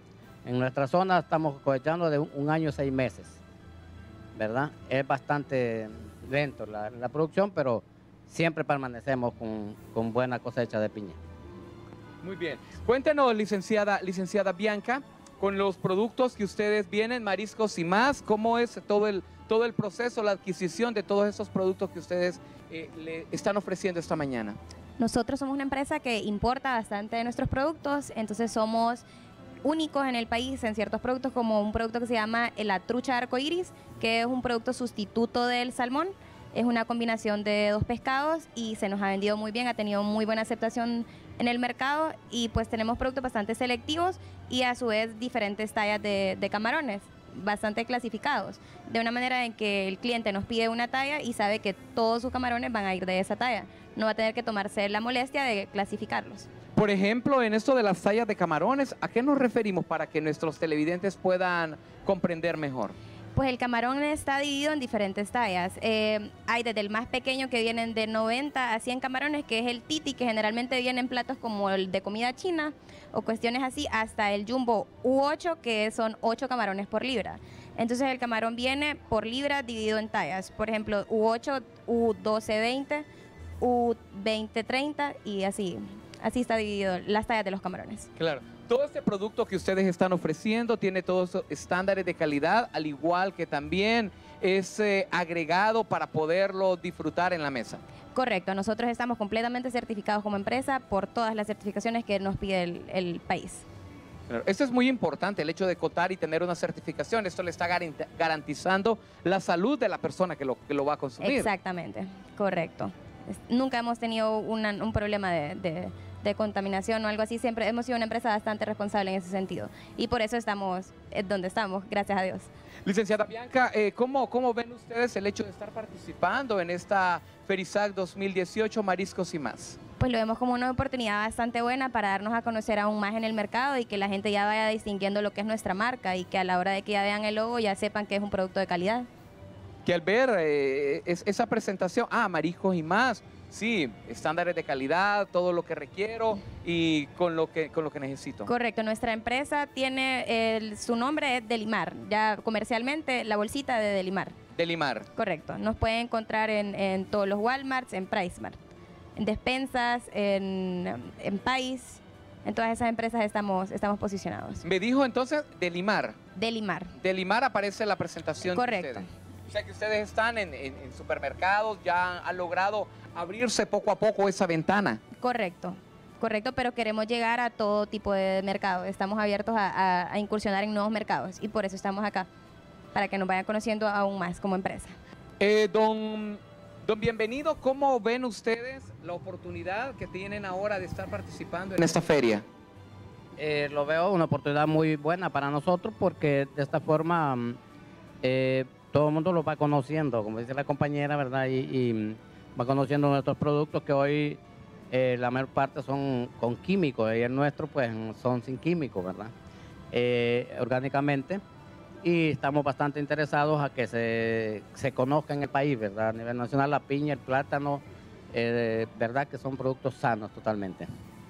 En nuestra zona estamos cosechando de un, un año seis meses, ¿verdad? Es bastante lento la, la producción, pero siempre permanecemos con, con buena cosecha de piña. Muy bien. Cuéntenos, licenciada, licenciada Bianca, con los productos que ustedes vienen, mariscos y más, ¿cómo es todo el, todo el proceso, la adquisición de todos esos productos que ustedes eh, le están ofreciendo esta mañana? Nosotros somos una empresa que importa bastante de nuestros productos, entonces somos únicos en el país en ciertos productos, como un producto que se llama la trucha arcoíris, que es un producto sustituto del salmón. Es una combinación de dos pescados y se nos ha vendido muy bien, ha tenido muy buena aceptación en el mercado y pues tenemos productos bastante selectivos y a su vez diferentes tallas de, de camarones, bastante clasificados, de una manera en que el cliente nos pide una talla y sabe que todos sus camarones van a ir de esa talla. No va a tener que tomarse la molestia de clasificarlos. Por ejemplo, en esto de las tallas de camarones, ¿a qué nos referimos para que nuestros televidentes puedan comprender mejor? Pues el camarón está dividido en diferentes tallas. Eh, hay desde el más pequeño que vienen de noventa a cien camarones, que es el titi, que generalmente viene en platos como el de comida china o cuestiones así, hasta el jumbo U ocho, que son ocho camarones por libra. Entonces el camarón viene por libra dividido en tallas. Por ejemplo, U ocho, U doce veinte, U veinte treinta y así. Así está dividido las tallas de los camarones. Claro. Todo este producto que ustedes están ofreciendo tiene todos esos estándares de calidad, al igual que también es eh, agregado para poderlo disfrutar en la mesa. Correcto, nosotros estamos completamente certificados como empresa por todas las certificaciones que nos pide el, el país. Claro, esto es muy importante, el hecho de cotar y tener una certificación. Esto le está garant- garantizando la salud de la persona que lo, que lo va a consumir. Exactamente, correcto. Es- Nunca hemos tenido una- un problema de, de- de contaminación o algo así. Siempre hemos sido una empresa bastante responsable en ese sentido. Y por eso estamos eh, donde estamos, gracias a Dios. Licenciada Bianca, eh, ¿cómo, ¿cómo ven ustedes el hecho de estar participando en esta FERISAC dos mil dieciocho Mariscos y Más? Pues lo vemos como una oportunidad bastante buena para darnos a conocer aún más en el mercado y que la gente ya vaya distinguiendo lo que es nuestra marca y que a la hora de que ya vean el logo ya sepan que es un producto de calidad. Que al ver eh, es- esa presentación, ah, Mariscos y Más, sí, estándares de calidad, todo lo que requiero y con lo que, con lo que necesito. Correcto, nuestra empresa tiene, el- su nombre es Delimar, ya comercialmente la bolsita de Delimar. Delimar. Correcto, nos pueden encontrar en, en todos los Walmarts, en PriceMart, en Despensas, en, en Pais, en todas esas empresas estamos, estamos posicionados. Me dijo entonces Delimar. Delimar. Delimar aparece en la presentación Correcto. de ustedes. O sea que ustedes están en, en- en supermercados, ya han logrado abrirse poco a poco esa ventana. Correcto, correcto, pero queremos llegar a todo tipo de mercado. Estamos abiertos a, a- a incursionar en nuevos mercados y por eso estamos acá, para que nos vayan conociendo aún más como empresa. Eh, don, don Bienvenido, ¿cómo ven ustedes la oportunidad que tienen ahora de estar participando en esta feria? Eh, lo veo una oportunidad muy buena para nosotros porque de esta forma mm, eh, todo el mundo lo va conociendo, como dice la compañera, ¿verdad? Y, y, mm, va conociendo nuestros productos que hoy eh, la mayor parte son con químicos y el nuestro pues son sin químicos, ¿verdad? Eh, orgánicamente. Y estamos bastante interesados a que se, se conozca en el país, ¿verdad? A nivel nacional la piña, el plátano, eh, ¿verdad? Que son productos sanos totalmente.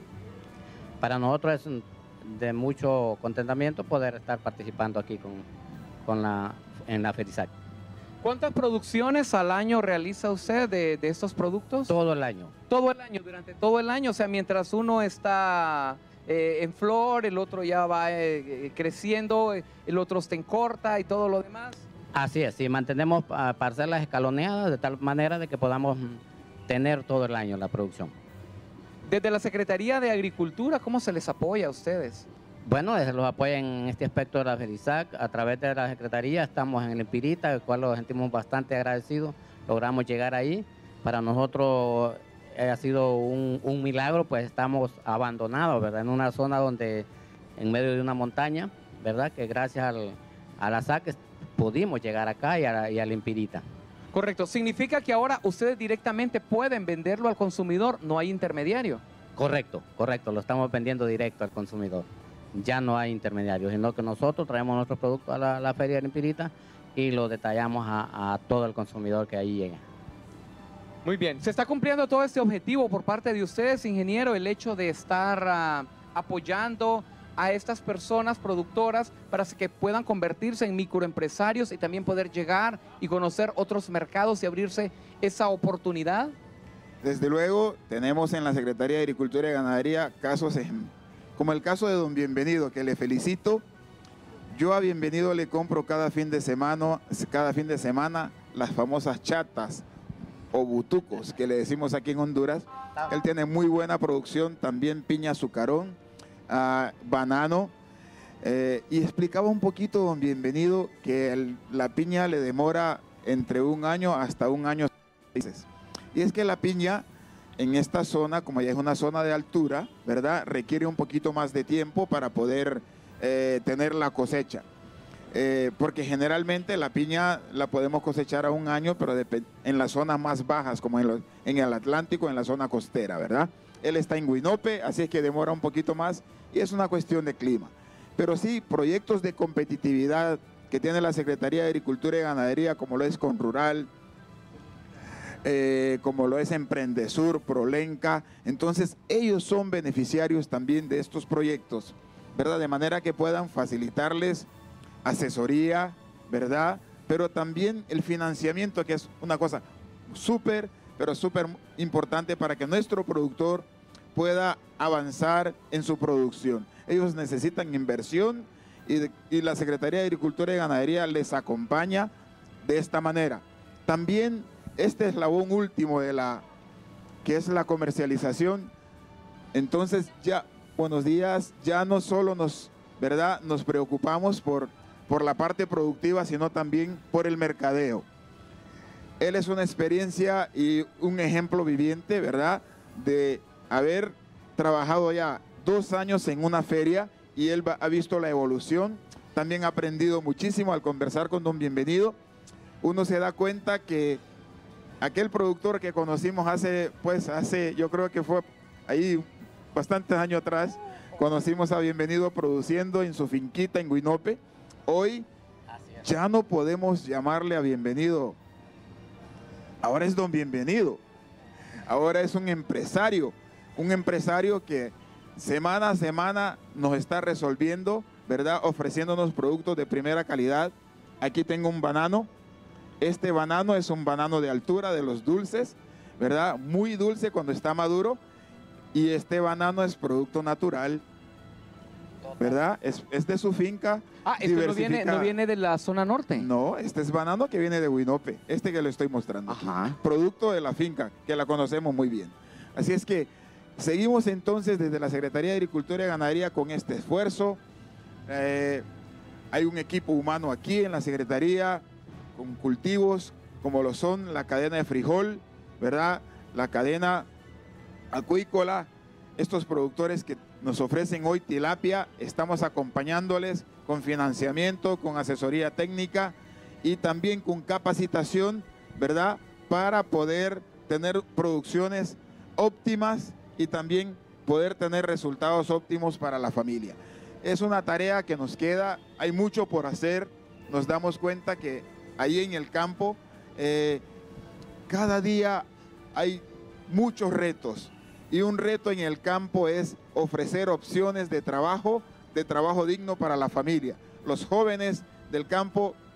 Para nosotros es un- de mucho contentamiento poder estar participando aquí con, con la, en la FERISAC. ¿Cuántas producciones al año realiza usted de, de estos productos? Todo el año. Todo el año, durante todo el año. O sea, mientras uno está eh, en flor, el otro ya va eh, creciendo, el otro está en corta y todo lo demás. Así es, sí, mantenemos uh, parcelas escaloneadas de tal manera de que podamos mm, tener todo el año la producción. Desde la Secretaría de Agricultura, ¿cómo se les apoya a ustedes? Bueno, se los apoya en este aspecto de la FERISAC. A través de la Secretaría estamos en el Empirita, el cual nos sentimos bastante agradecidos. Logramos llegar ahí. Para nosotros eh, ha sido un, un milagro, pues estamos abandonados, ¿verdad? En una zona donde, en medio de una montaña, ¿verdad? Que gracias al, a la S A C pudimos llegar acá y, a, y al Empirita. Correcto. ¿Significa que ahora ustedes directamente pueden venderlo al consumidor? ¿No hay intermediario? Correcto, correcto. Lo estamos vendiendo directo al consumidor. Ya no hay intermediarios, sino que nosotros traemos nuestros productos a la, la Feria de Empirita y los detallamos a, a todo el consumidor que ahí llega. Muy bien. ¿Se está cumpliendo todo este objetivo por parte de ustedes, ingeniero, el hecho de estar uh, apoyando a estas personas productoras para que puedan convertirse en microempresarios y también poder llegar y conocer otros mercados y abrirse esa oportunidad? Desde luego, tenemos en la Secretaría de Agricultura y Ganadería casos en como el caso de don Bienvenido, que le felicito. Yo a Bienvenido le compro cada fin de semana, cada fin de semana las famosas chatas o butucos que le decimos aquí en Honduras. Él tiene muy buena producción, también piña azucarón, uh, banano. Eh, y explicaba un poquito don Bienvenido que el, la piña le demora entre un año hasta un año. Y es que la piña en esta zona, como ya es una zona de altura, ¿verdad? Requiere un poquito más de tiempo para poder eh, tener la cosecha. Eh, porque generalmente la piña la podemos cosechar a un año, pero en las zonas más bajas, como en, los, en el Atlántico, en la zona costera, ¿verdad? Él está en Huinope, así es que demora un poquito más y es una cuestión de clima. Pero sí, proyectos de competitividad que tiene la Secretaría de Agricultura y Ganadería, como lo es Conrural, Eh, como lo es Emprendesur, Prolenca, entonces ellos son beneficiarios también de estos proyectos, ¿verdad? De manera que puedan facilitarles asesoría, ¿verdad? Pero también el financiamiento, que es una cosa súper, pero súper importante para que nuestro productor pueda avanzar en su producción. Ellos necesitan inversión y, de, y la Secretaría de Agricultura y Ganadería les acompaña de esta manera. También este eslabón último de la, que es la comercialización, entonces ya, buenos días, ya no solo nos, ¿verdad? Nos preocupamos por, por la parte productiva, sino también por el mercadeo. Él es una experiencia y un ejemplo viviente, ¿verdad? De haber trabajado ya dos años en una feria y él ha visto la evolución, también ha aprendido muchísimo al conversar con don Bienvenido. Uno se da cuenta que aquel productor que conocimos hace, pues hace, yo creo que fue ahí bastantes años atrás, conocimos a Bienvenido produciendo en su finquita en Huinope. Hoy ya no podemos llamarle a Bienvenido, ahora es don Bienvenido, ahora es un empresario, un empresario que semana a semana nos está resolviendo, ¿verdad? Ofreciéndonos productos de primera calidad. Aquí tengo un banano. Este banano es un banano de altura, de los dulces, ¿verdad? Muy dulce cuando está maduro. Y este banano es producto natural, ¿verdad? Es, es de su finca. Ah, ¿este no viene, no viene de la zona norte? No, este es banano que viene de Huinope, este que le estoy mostrando. Ajá. Aquí. Producto de la finca, que la conocemos muy bien. Así es que seguimos entonces desde la Secretaría de Agricultura y Ganadería con este esfuerzo. Eh, hay un equipo humano aquí en la Secretaría, con cultivos como lo son la cadena de frijol, ¿verdad? La cadena acuícola, estos productores que nos ofrecen hoy tilapia, estamos acompañándoles con financiamiento, con asesoría técnica y también con capacitación, ¿verdad? Para poder tener producciones óptimas y también poder tener resultados óptimos para la familia. Es una tarea que nos queda, hay mucho por hacer, nos damos cuenta que ahí en el campo, eh, cada día hay muchos retos y un reto en el campo es ofrecer opciones de trabajo, de trabajo digno para la familia. Los jóvenes del campo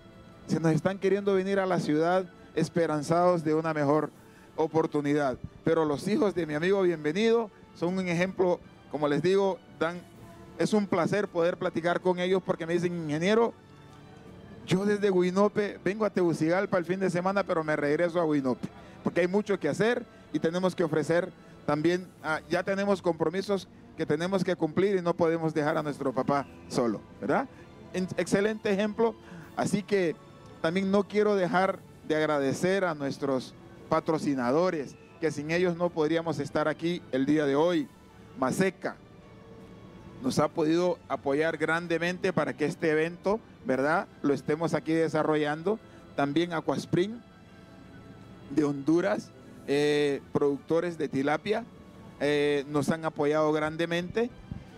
se nos están queriendo venir a la ciudad esperanzados de una mejor oportunidad. Pero los hijos de mi amigo Bienvenido son un ejemplo, como les digo, dan, es un placer poder platicar con ellos porque me dicen, ingeniero, yo desde Huinope vengo a Tegucigalpa el fin de semana, pero me regreso a Huinope, porque hay mucho que hacer y tenemos que ofrecer también, ah, ya tenemos compromisos que tenemos que cumplir y no podemos dejar a nuestro papá solo, ¿verdad? En, excelente ejemplo, así que también no quiero dejar de agradecer a nuestros patrocinadores, que sin ellos no podríamos estar aquí el día de hoy. Maseca nos ha podido apoyar grandemente para que este evento, ¿verdad?, lo estemos aquí desarrollando. También Aquaspring de Honduras, eh, productores de tilapia, eh, nos han apoyado grandemente.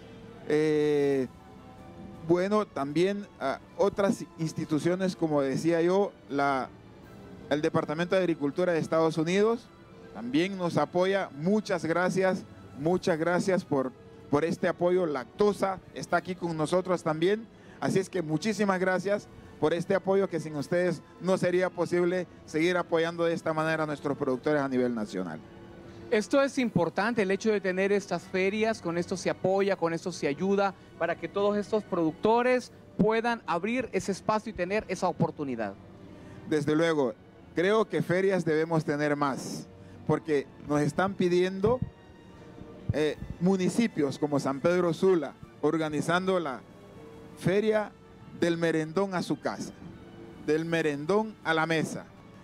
Eh, bueno, también uh, otras instituciones, como decía yo, la, el Departamento de Agricultura de Estados Unidos también nos apoya. Muchas gracias, muchas gracias por, por este apoyo. Lactosa está aquí con nosotros también. Así es que muchísimas gracias por este apoyo, que sin ustedes no sería posible seguir apoyando de esta manera a nuestros productores a nivel nacional. Esto es importante, el hecho de tener estas ferias, con esto se apoya, con esto se ayuda para que todos estos productores puedan abrir ese espacio y tener esa oportunidad. Desde luego, creo que ferias debemos tener más, porque nos están pidiendo eh, municipios como San Pedro Sula, organizando la feria del merendón a su casa, del merendón a la mesa.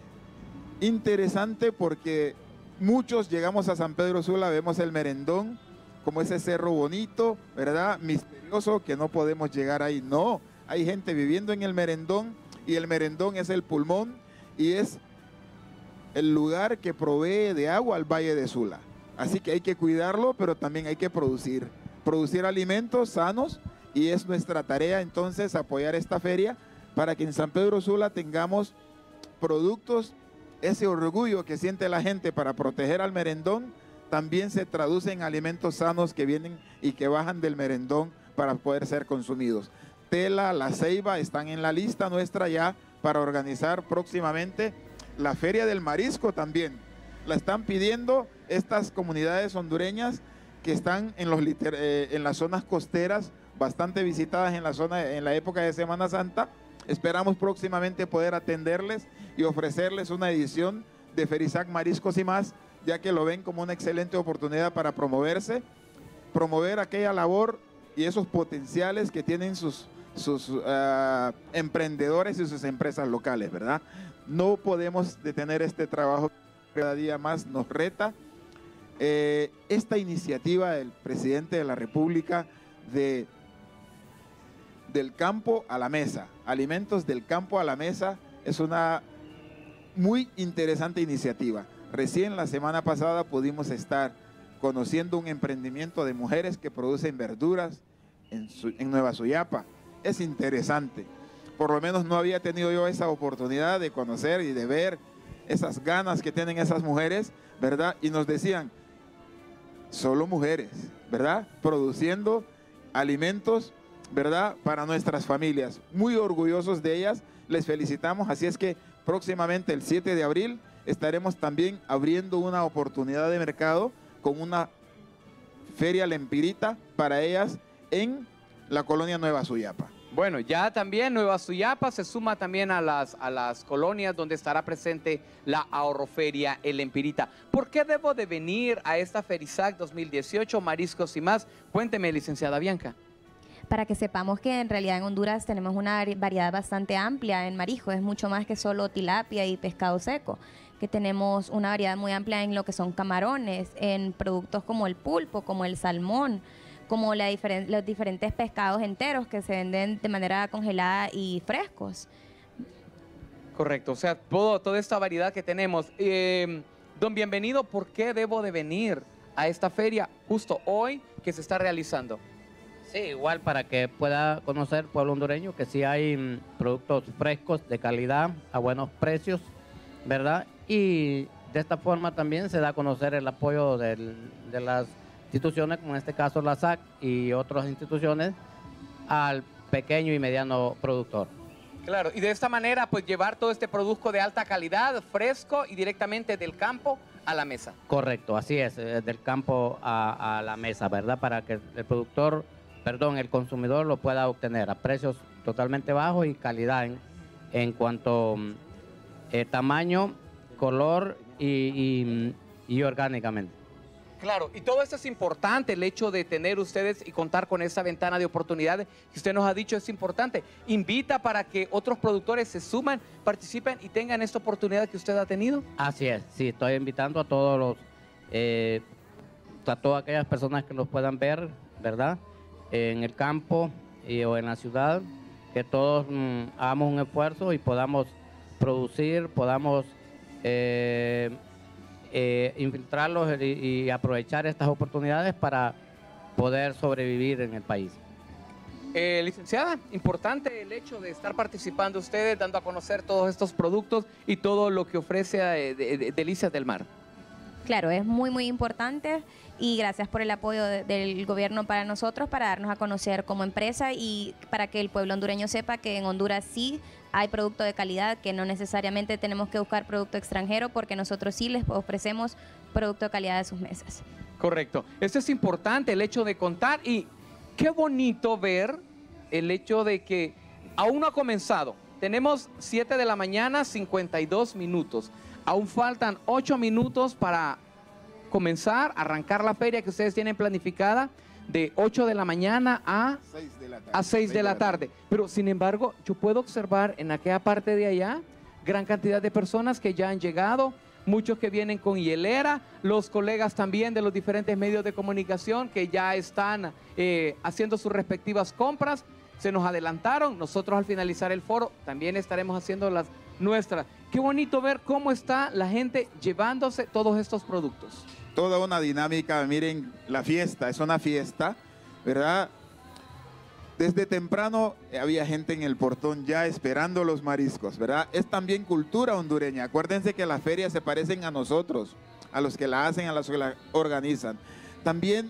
Interesante porque muchos llegamos a San Pedro Sula, vemos el merendón como ese cerro bonito, ¿verdad?, misterioso, que no podemos llegar ahí. No, hay gente viviendo en el merendón y el merendón es el pulmón y es el lugar que provee de agua al Valle de Sula. Así que hay que cuidarlo, pero también hay que producir, producir alimentos sanos, y es nuestra tarea entonces apoyar esta feria para que en San Pedro Sula tengamos productos. Ese orgullo que siente la gente para proteger al merendón también se traduce en alimentos sanos que vienen y que bajan del merendón para poder ser consumidos. Tela, La Ceiba están en la lista nuestra ya para organizar próximamente la Feria del Marisco también. La están pidiendo estas comunidades hondureñas que están en, los, eh, en las zonas costeras, bastante visitadas en la, zona, en la época de Semana Santa. Esperamos próximamente poder atenderles y ofrecerles una edición de Ferisac Mariscos y Más, ya que lo ven como una excelente oportunidad para promoverse, promover aquella labor y esos potenciales que tienen sus, sus uh, emprendedores y sus empresas locales, ¿verdad? No podemos detener este trabajo, cada día más nos reta. Eh, esta iniciativa del presidente de la República de del campo a la mesa, alimentos del campo a la mesa, es una muy interesante iniciativa. Recién la semana pasada pudimos estar conociendo un emprendimiento de mujeres que producen verduras en, su, en Nueva Suyapa. Es interesante. Por lo menos no había tenido yo esa oportunidad de conocer y de ver esas ganas que tienen esas mujeres, ¿verdad? Y nos decían, solo mujeres, ¿verdad?, produciendo alimentos, ¿verdad?, para nuestras familias. Muy orgullosos de ellas, les felicitamos. Así es que próximamente el siete de abril estaremos también abriendo una oportunidad de mercado con una feria Lempirita para ellas en la colonia Nueva Suyapa. Bueno, ya también Nueva Suyapa se suma también a las, a las colonias donde estará presente la ahorroferia El Empirita. ¿Por qué debo de venir a esta Ferisac dos mil dieciocho, Mariscos y Más? Cuénteme, licenciada Bianca. Para que sepamos que en realidad en Honduras tenemos una variedad bastante amplia en marisco, es mucho más que solo tilapia y pescado seco, que tenemos una variedad muy amplia en lo que son camarones, en productos como el pulpo, como el salmón, como la diferen los diferentes pescados enteros que se venden de manera congelada y frescos. Correcto, o sea, todo, toda esta variedad que tenemos. Eh, don Bienvenido, ¿por qué debo de venir a esta feria justo hoy que se está realizando? Sí, igual para que pueda conocer el pueblo hondureño que sí hay mm, productos frescos, de calidad, a buenos precios, ¿verdad? Y de esta forma también se da a conocer el apoyo del, de las instituciones, como en este caso la S A C y otras instituciones, al pequeño y mediano productor. Claro, y de esta manera pues llevar todo este producto de alta calidad, fresco y directamente del campo a la mesa. Correcto, así es, eh, del campo a, a la mesa, ¿verdad? Para que el productor, perdón, el consumidor lo pueda obtener a precios totalmente bajos y calidad en, en cuanto eh, tamaño, color y, y, y orgánicamente. Claro, y todo esto es importante, el hecho de tener ustedes y contar con esa ventana de oportunidades que usted nos ha dicho es importante. Invita para que otros productores se suman, participen y tengan esta oportunidad que usted ha tenido. Así es, sí, estoy invitando a todos los, eh, a todas aquellas personas que los puedan ver, ¿verdad? En el campo y, o en la ciudad, que todos mm, hagamos un esfuerzo y podamos producir, podamos eh, eh, infiltrarlos y, y aprovechar estas oportunidades para poder sobrevivir en el país. Eh, licenciada, importante el hecho de estar participando ustedes, dando a conocer todos estos productos y todo lo que ofrece eh, de, de, Delicias del Mar. Claro, es muy, muy importante y gracias por el apoyo de, del gobierno para nosotros, para darnos a conocer como empresa y para que el pueblo hondureño sepa que en Honduras sí hay producto de calidad, que no necesariamente tenemos que buscar producto extranjero porque nosotros sí les ofrecemos producto de calidad de sus mesas. Correcto. Esto es importante, el hecho de contar y qué bonito ver el hecho de que aún no ha comenzado. Tenemos siete de la mañana, cincuenta y dos minutos. Aún faltan ocho minutos para comenzar, arrancar la feria que ustedes tienen planificada de ocho de la mañana a seis de la tarde. A seis de la tarde. Pero sin embargo, yo puedo observar en aquella parte de allá gran cantidad de personas que ya han llegado, muchos que vienen con hielera, los colegas también de los diferentes medios de comunicación que ya están eh, haciendo sus respectivas compras. Se nos adelantaron, nosotros al finalizar el foro también estaremos haciendo las nuestras. Qué bonito ver cómo está la gente llevándose todos estos productos. Toda una dinámica, miren, la fiesta, es una fiesta, ¿verdad? Desde temprano había gente en el portón ya esperando los mariscos, ¿verdad? Es también cultura hondureña. Acuérdense que las ferias se parecen a nosotros, a los que la hacen, a los que la organizan. También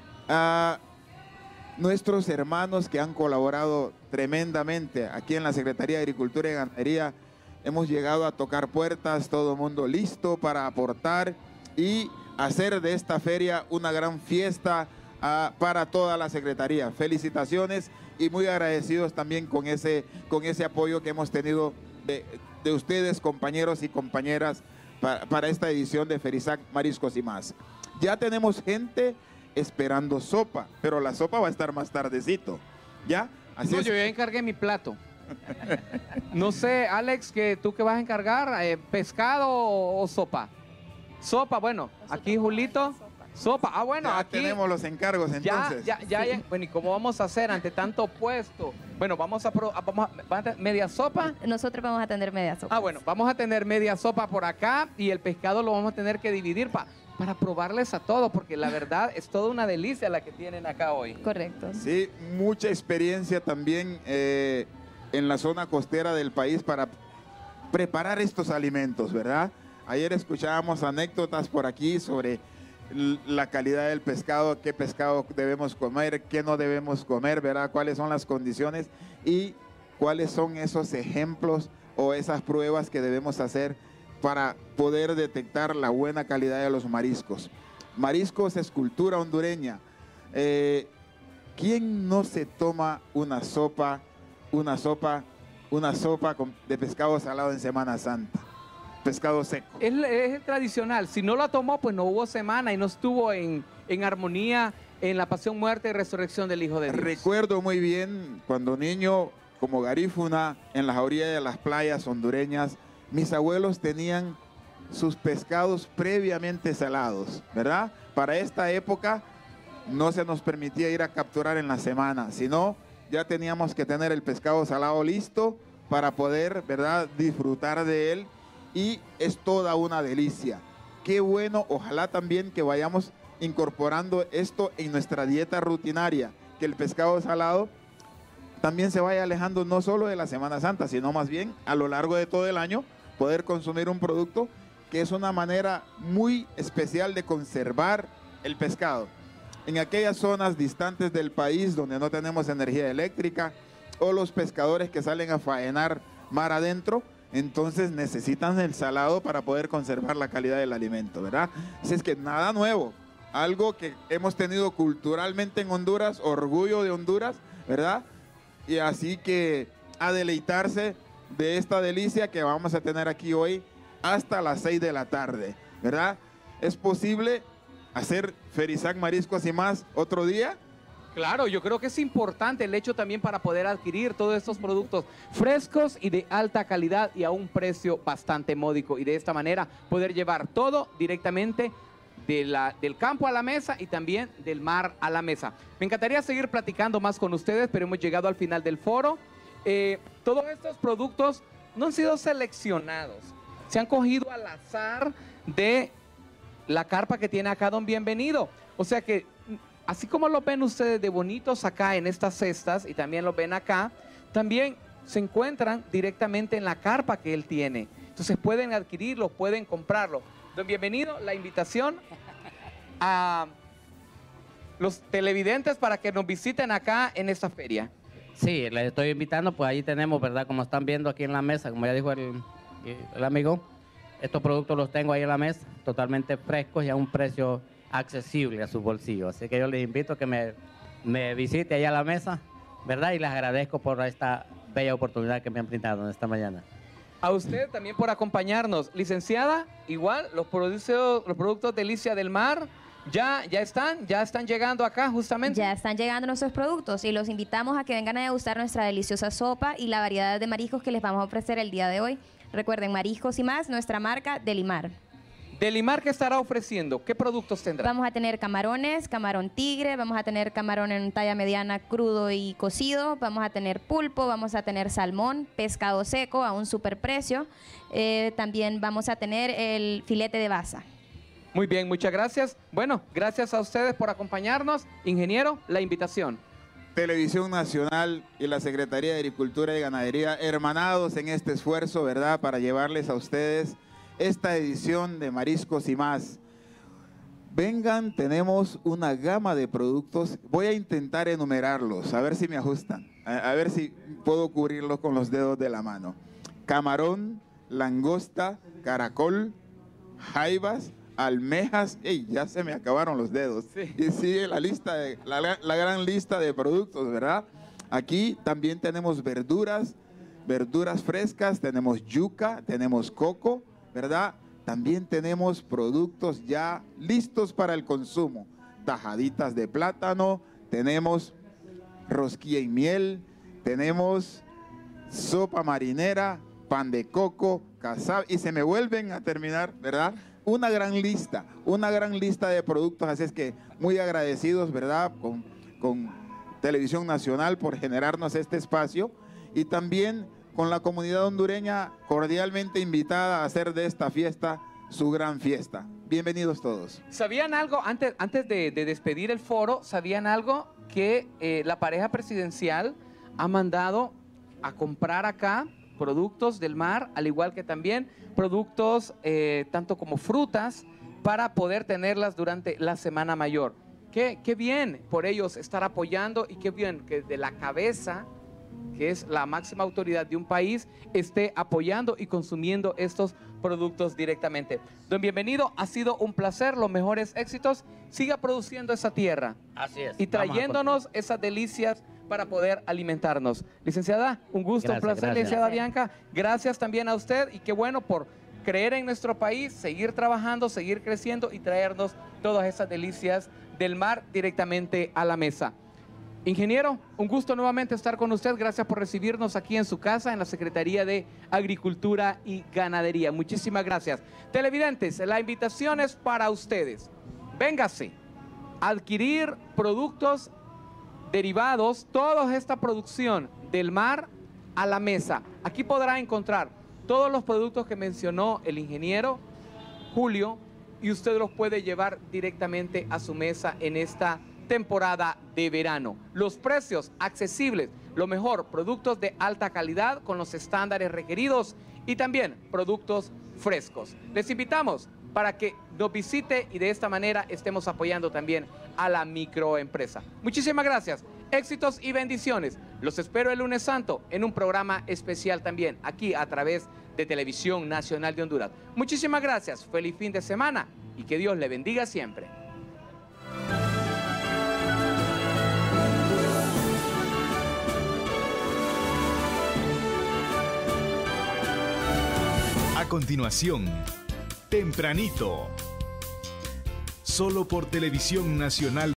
a nuestros hermanos que han colaborado tremendamente aquí en la Secretaría de Agricultura y Ganadería. Hemos llegado a tocar puertas, todo el mundo listo para aportar y hacer de esta feria una gran fiesta uh, para toda la Secretaría. Felicitaciones y muy agradecidos también con ese, con ese apoyo que hemos tenido de, de ustedes, compañeros y compañeras, para, para esta edición de Ferisac Mariscos y Más. Ya tenemos gente esperando sopa, pero la sopa va a estar más tardecito, ¿ya? Así no, es. Yo ya encargué mi plato. No sé, Alex, que tú qué vas a encargar, eh, pescado o, o sopa. Sopa, bueno, aquí Julito, sopa. Ah, bueno, ya aquí tenemos los encargos entonces. Ya, ya, ya, sí. Bueno, ¿y cómo vamos a hacer ante tanto puesto? Bueno, vamos a, pro, vamos a, ¿van a media sopa. Nosotros vamos a tener media sopa. Ah, bueno, vamos a tener media sopa por acá y el pescado lo vamos a tener que dividir para para probarles a todos, porque la verdad es toda una delicia la que tienen acá hoy. Correcto. Sí, mucha experiencia también eh, en la zona costera del país para preparar estos alimentos, ¿verdad? Ayer escuchábamos anécdotas por aquí sobre la calidad del pescado, qué pescado debemos comer, qué no debemos comer, ¿verdad? Cuáles son las condiciones y cuáles son esos ejemplos o esas pruebas que debemos hacer para poder detectar la buena calidad de los mariscos. Mariscos es cultura hondureña. Eh, ¿Quién no se toma una sopa, una sopa, una sopa con, de pescado salado en Semana Santa? Pescado seco. Es, es el tradicional. Si no lo tomó, pues no hubo semana y no estuvo en, en armonía en la pasión, muerte y resurrección del Hijo de Dios. Recuerdo muy bien cuando niño, como garífuna, en las orillas de las playas hondureñas, mis abuelos tenían sus pescados previamente salados, ¿verdad? Para esta época no se nos permitía ir a capturar en la semana, sino ya teníamos que tener el pescado salado listo para poder, ¿verdad?, disfrutar de él y es toda una delicia. Qué bueno, ojalá también que vayamos incorporando esto en nuestra dieta rutinaria, que el pescado salado también se vaya alejando no solo de la Semana Santa, sino más bien a lo largo de todo el año, poder consumir un producto que es una manera muy especial de conservar el pescado. En aquellas zonas distantes del país donde no tenemos energía eléctrica o los pescadores que salen a faenar mar adentro, entonces necesitan el salado para poder conservar la calidad del alimento, ¿verdad? Así es que nada nuevo, algo que hemos tenido culturalmente en Honduras, orgullo de Honduras, ¿verdad? Y así que a deleitarse de esta delicia que vamos a tener aquí hoy hasta las seis de la tarde, ¿verdad? ¿Es posible hacer Ferisac Mariscos y Más otro día? Claro, yo creo que es importante el hecho también para poder adquirir todos estos productos frescos y de alta calidad y a un precio bastante módico. Y de esta manera poder llevar todo directamente de la, del campo a la mesa y también del mar a la mesa. Me encantaría seguir platicando más con ustedes, pero hemos llegado al final del foro. Eh, todos estos productos no han sido seleccionados. Se han cogido al azar de la carpa que tiene acá don Bienvenido. O sea que, así como los ven ustedes de bonitos acá en estas cestas y también los ven acá, también se encuentran directamente en la carpa que él tiene. Entonces pueden adquirirlo, pueden comprarlo. Don Bienvenido, la invitación a los televidentes para que nos visiten acá en esta feria. Sí, les estoy invitando, pues ahí tenemos, ¿verdad? Como están viendo aquí en la mesa, como ya dijo el, el amigo, estos productos los tengo ahí en la mesa, totalmente frescos y a un precio accesible a sus bolsillos. Así que yo les invito a que me, me visite ahí a la mesa, ¿verdad? Y les agradezco por esta bella oportunidad que me han brindado en esta mañana. A usted también por acompañarnos. Licenciada, igual, los productos, los productos Delicia del Mar, ya, ya están, ya están llegando acá justamente. Ya están llegando nuestros productos y los invitamos a que vengan a degustar nuestra deliciosa sopa y la variedad de mariscos que les vamos a ofrecer el día de hoy. Recuerden, Mariscos y Más, nuestra marca Delimar. Delimar, ¿qué estará ofreciendo? ¿Qué productos tendrá? Vamos a tener camarones, camarón tigre, vamos a tener camarón en talla mediana crudo y cocido, vamos a tener pulpo, vamos a tener salmón, pescado seco a un superprecio, eh, también vamos a tener el filete de basa. Muy bien, muchas gracias. Bueno, gracias a ustedes por acompañarnos. Ingeniero, la invitación. Televisión Nacional y la Secretaría de Agricultura y Ganadería, hermanados en este esfuerzo, ¿verdad?, para llevarles a ustedes esta edición de Mariscos y Más. Vengan, tenemos una gama de productos. Voy a intentar enumerarlos, a ver si me ajustan, a, a ver si puedo cubrirlos con los dedos de la mano. Camarón, langosta, caracol, jaivas, almejas. ¡Ey! Ya se me acabaron los dedos. Sí. Y sigue la lista, de, la, la gran lista de productos, ¿verdad? Aquí también tenemos verduras, verduras frescas, tenemos yuca, tenemos coco, ¿verdad? También tenemos productos ya listos para el consumo. Tajaditas de plátano, tenemos rosquilla y miel, tenemos sopa marinera, pan de coco, casabe, y se me vuelven a terminar, ¿verdad? Una gran lista, una gran lista de productos, así es que muy agradecidos, ¿verdad?, con, con Televisión Nacional por generarnos este espacio y también con la comunidad hondureña cordialmente invitada a hacer de esta fiesta su gran fiesta. Bienvenidos todos. ¿Sabían algo, antes, antes de, de despedir el foro, sabían algo que eh, la pareja presidencial ha mandado a comprar acá productos del mar, al igual que también productos eh, tanto como frutas para poder tenerlas durante la Semana Mayor? Qué, qué bien por ellos estar apoyando y qué bien que de la cabeza, que es la máxima autoridad de un país, esté apoyando y consumiendo estos productos directamente. Don Bienvenido, ha sido un placer, los mejores éxitos. Siga produciendo esa tierra. Así es. Y trayéndonos esas delicias para poder alimentarnos. Licenciada, un gusto, gracias, un placer, gracias. Licenciada Bianca. Gracias también a usted y qué bueno por creer en nuestro país, seguir trabajando, seguir creciendo y traernos todas esas delicias del mar directamente a la mesa. Ingeniero, un gusto nuevamente estar con usted. Gracias por recibirnos aquí en su casa, en la Secretaría de Agricultura y Ganadería. Muchísimas gracias. Televidentes, la invitación es para ustedes. Véngase a adquirir productos derivados, toda esta producción del mar a la mesa. Aquí podrá encontrar todos los productos que mencionó el ingeniero Julio y usted los puede llevar directamente a su mesa en esta temporada de verano. Los precios accesibles, lo mejor, productos de alta calidad con los estándares requeridos y también productos frescos. Les invitamos para que nos visite y de esta manera estemos apoyando también a la microempresa. Muchísimas gracias. Éxitos y bendiciones. Los espero el lunes santo en un programa especial también, aquí a través de Televisión Nacional de Honduras. Muchísimas gracias, feliz fin de semana y que Dios le bendiga siempre. A continuación, Tempranito, solo por Televisión Nacional.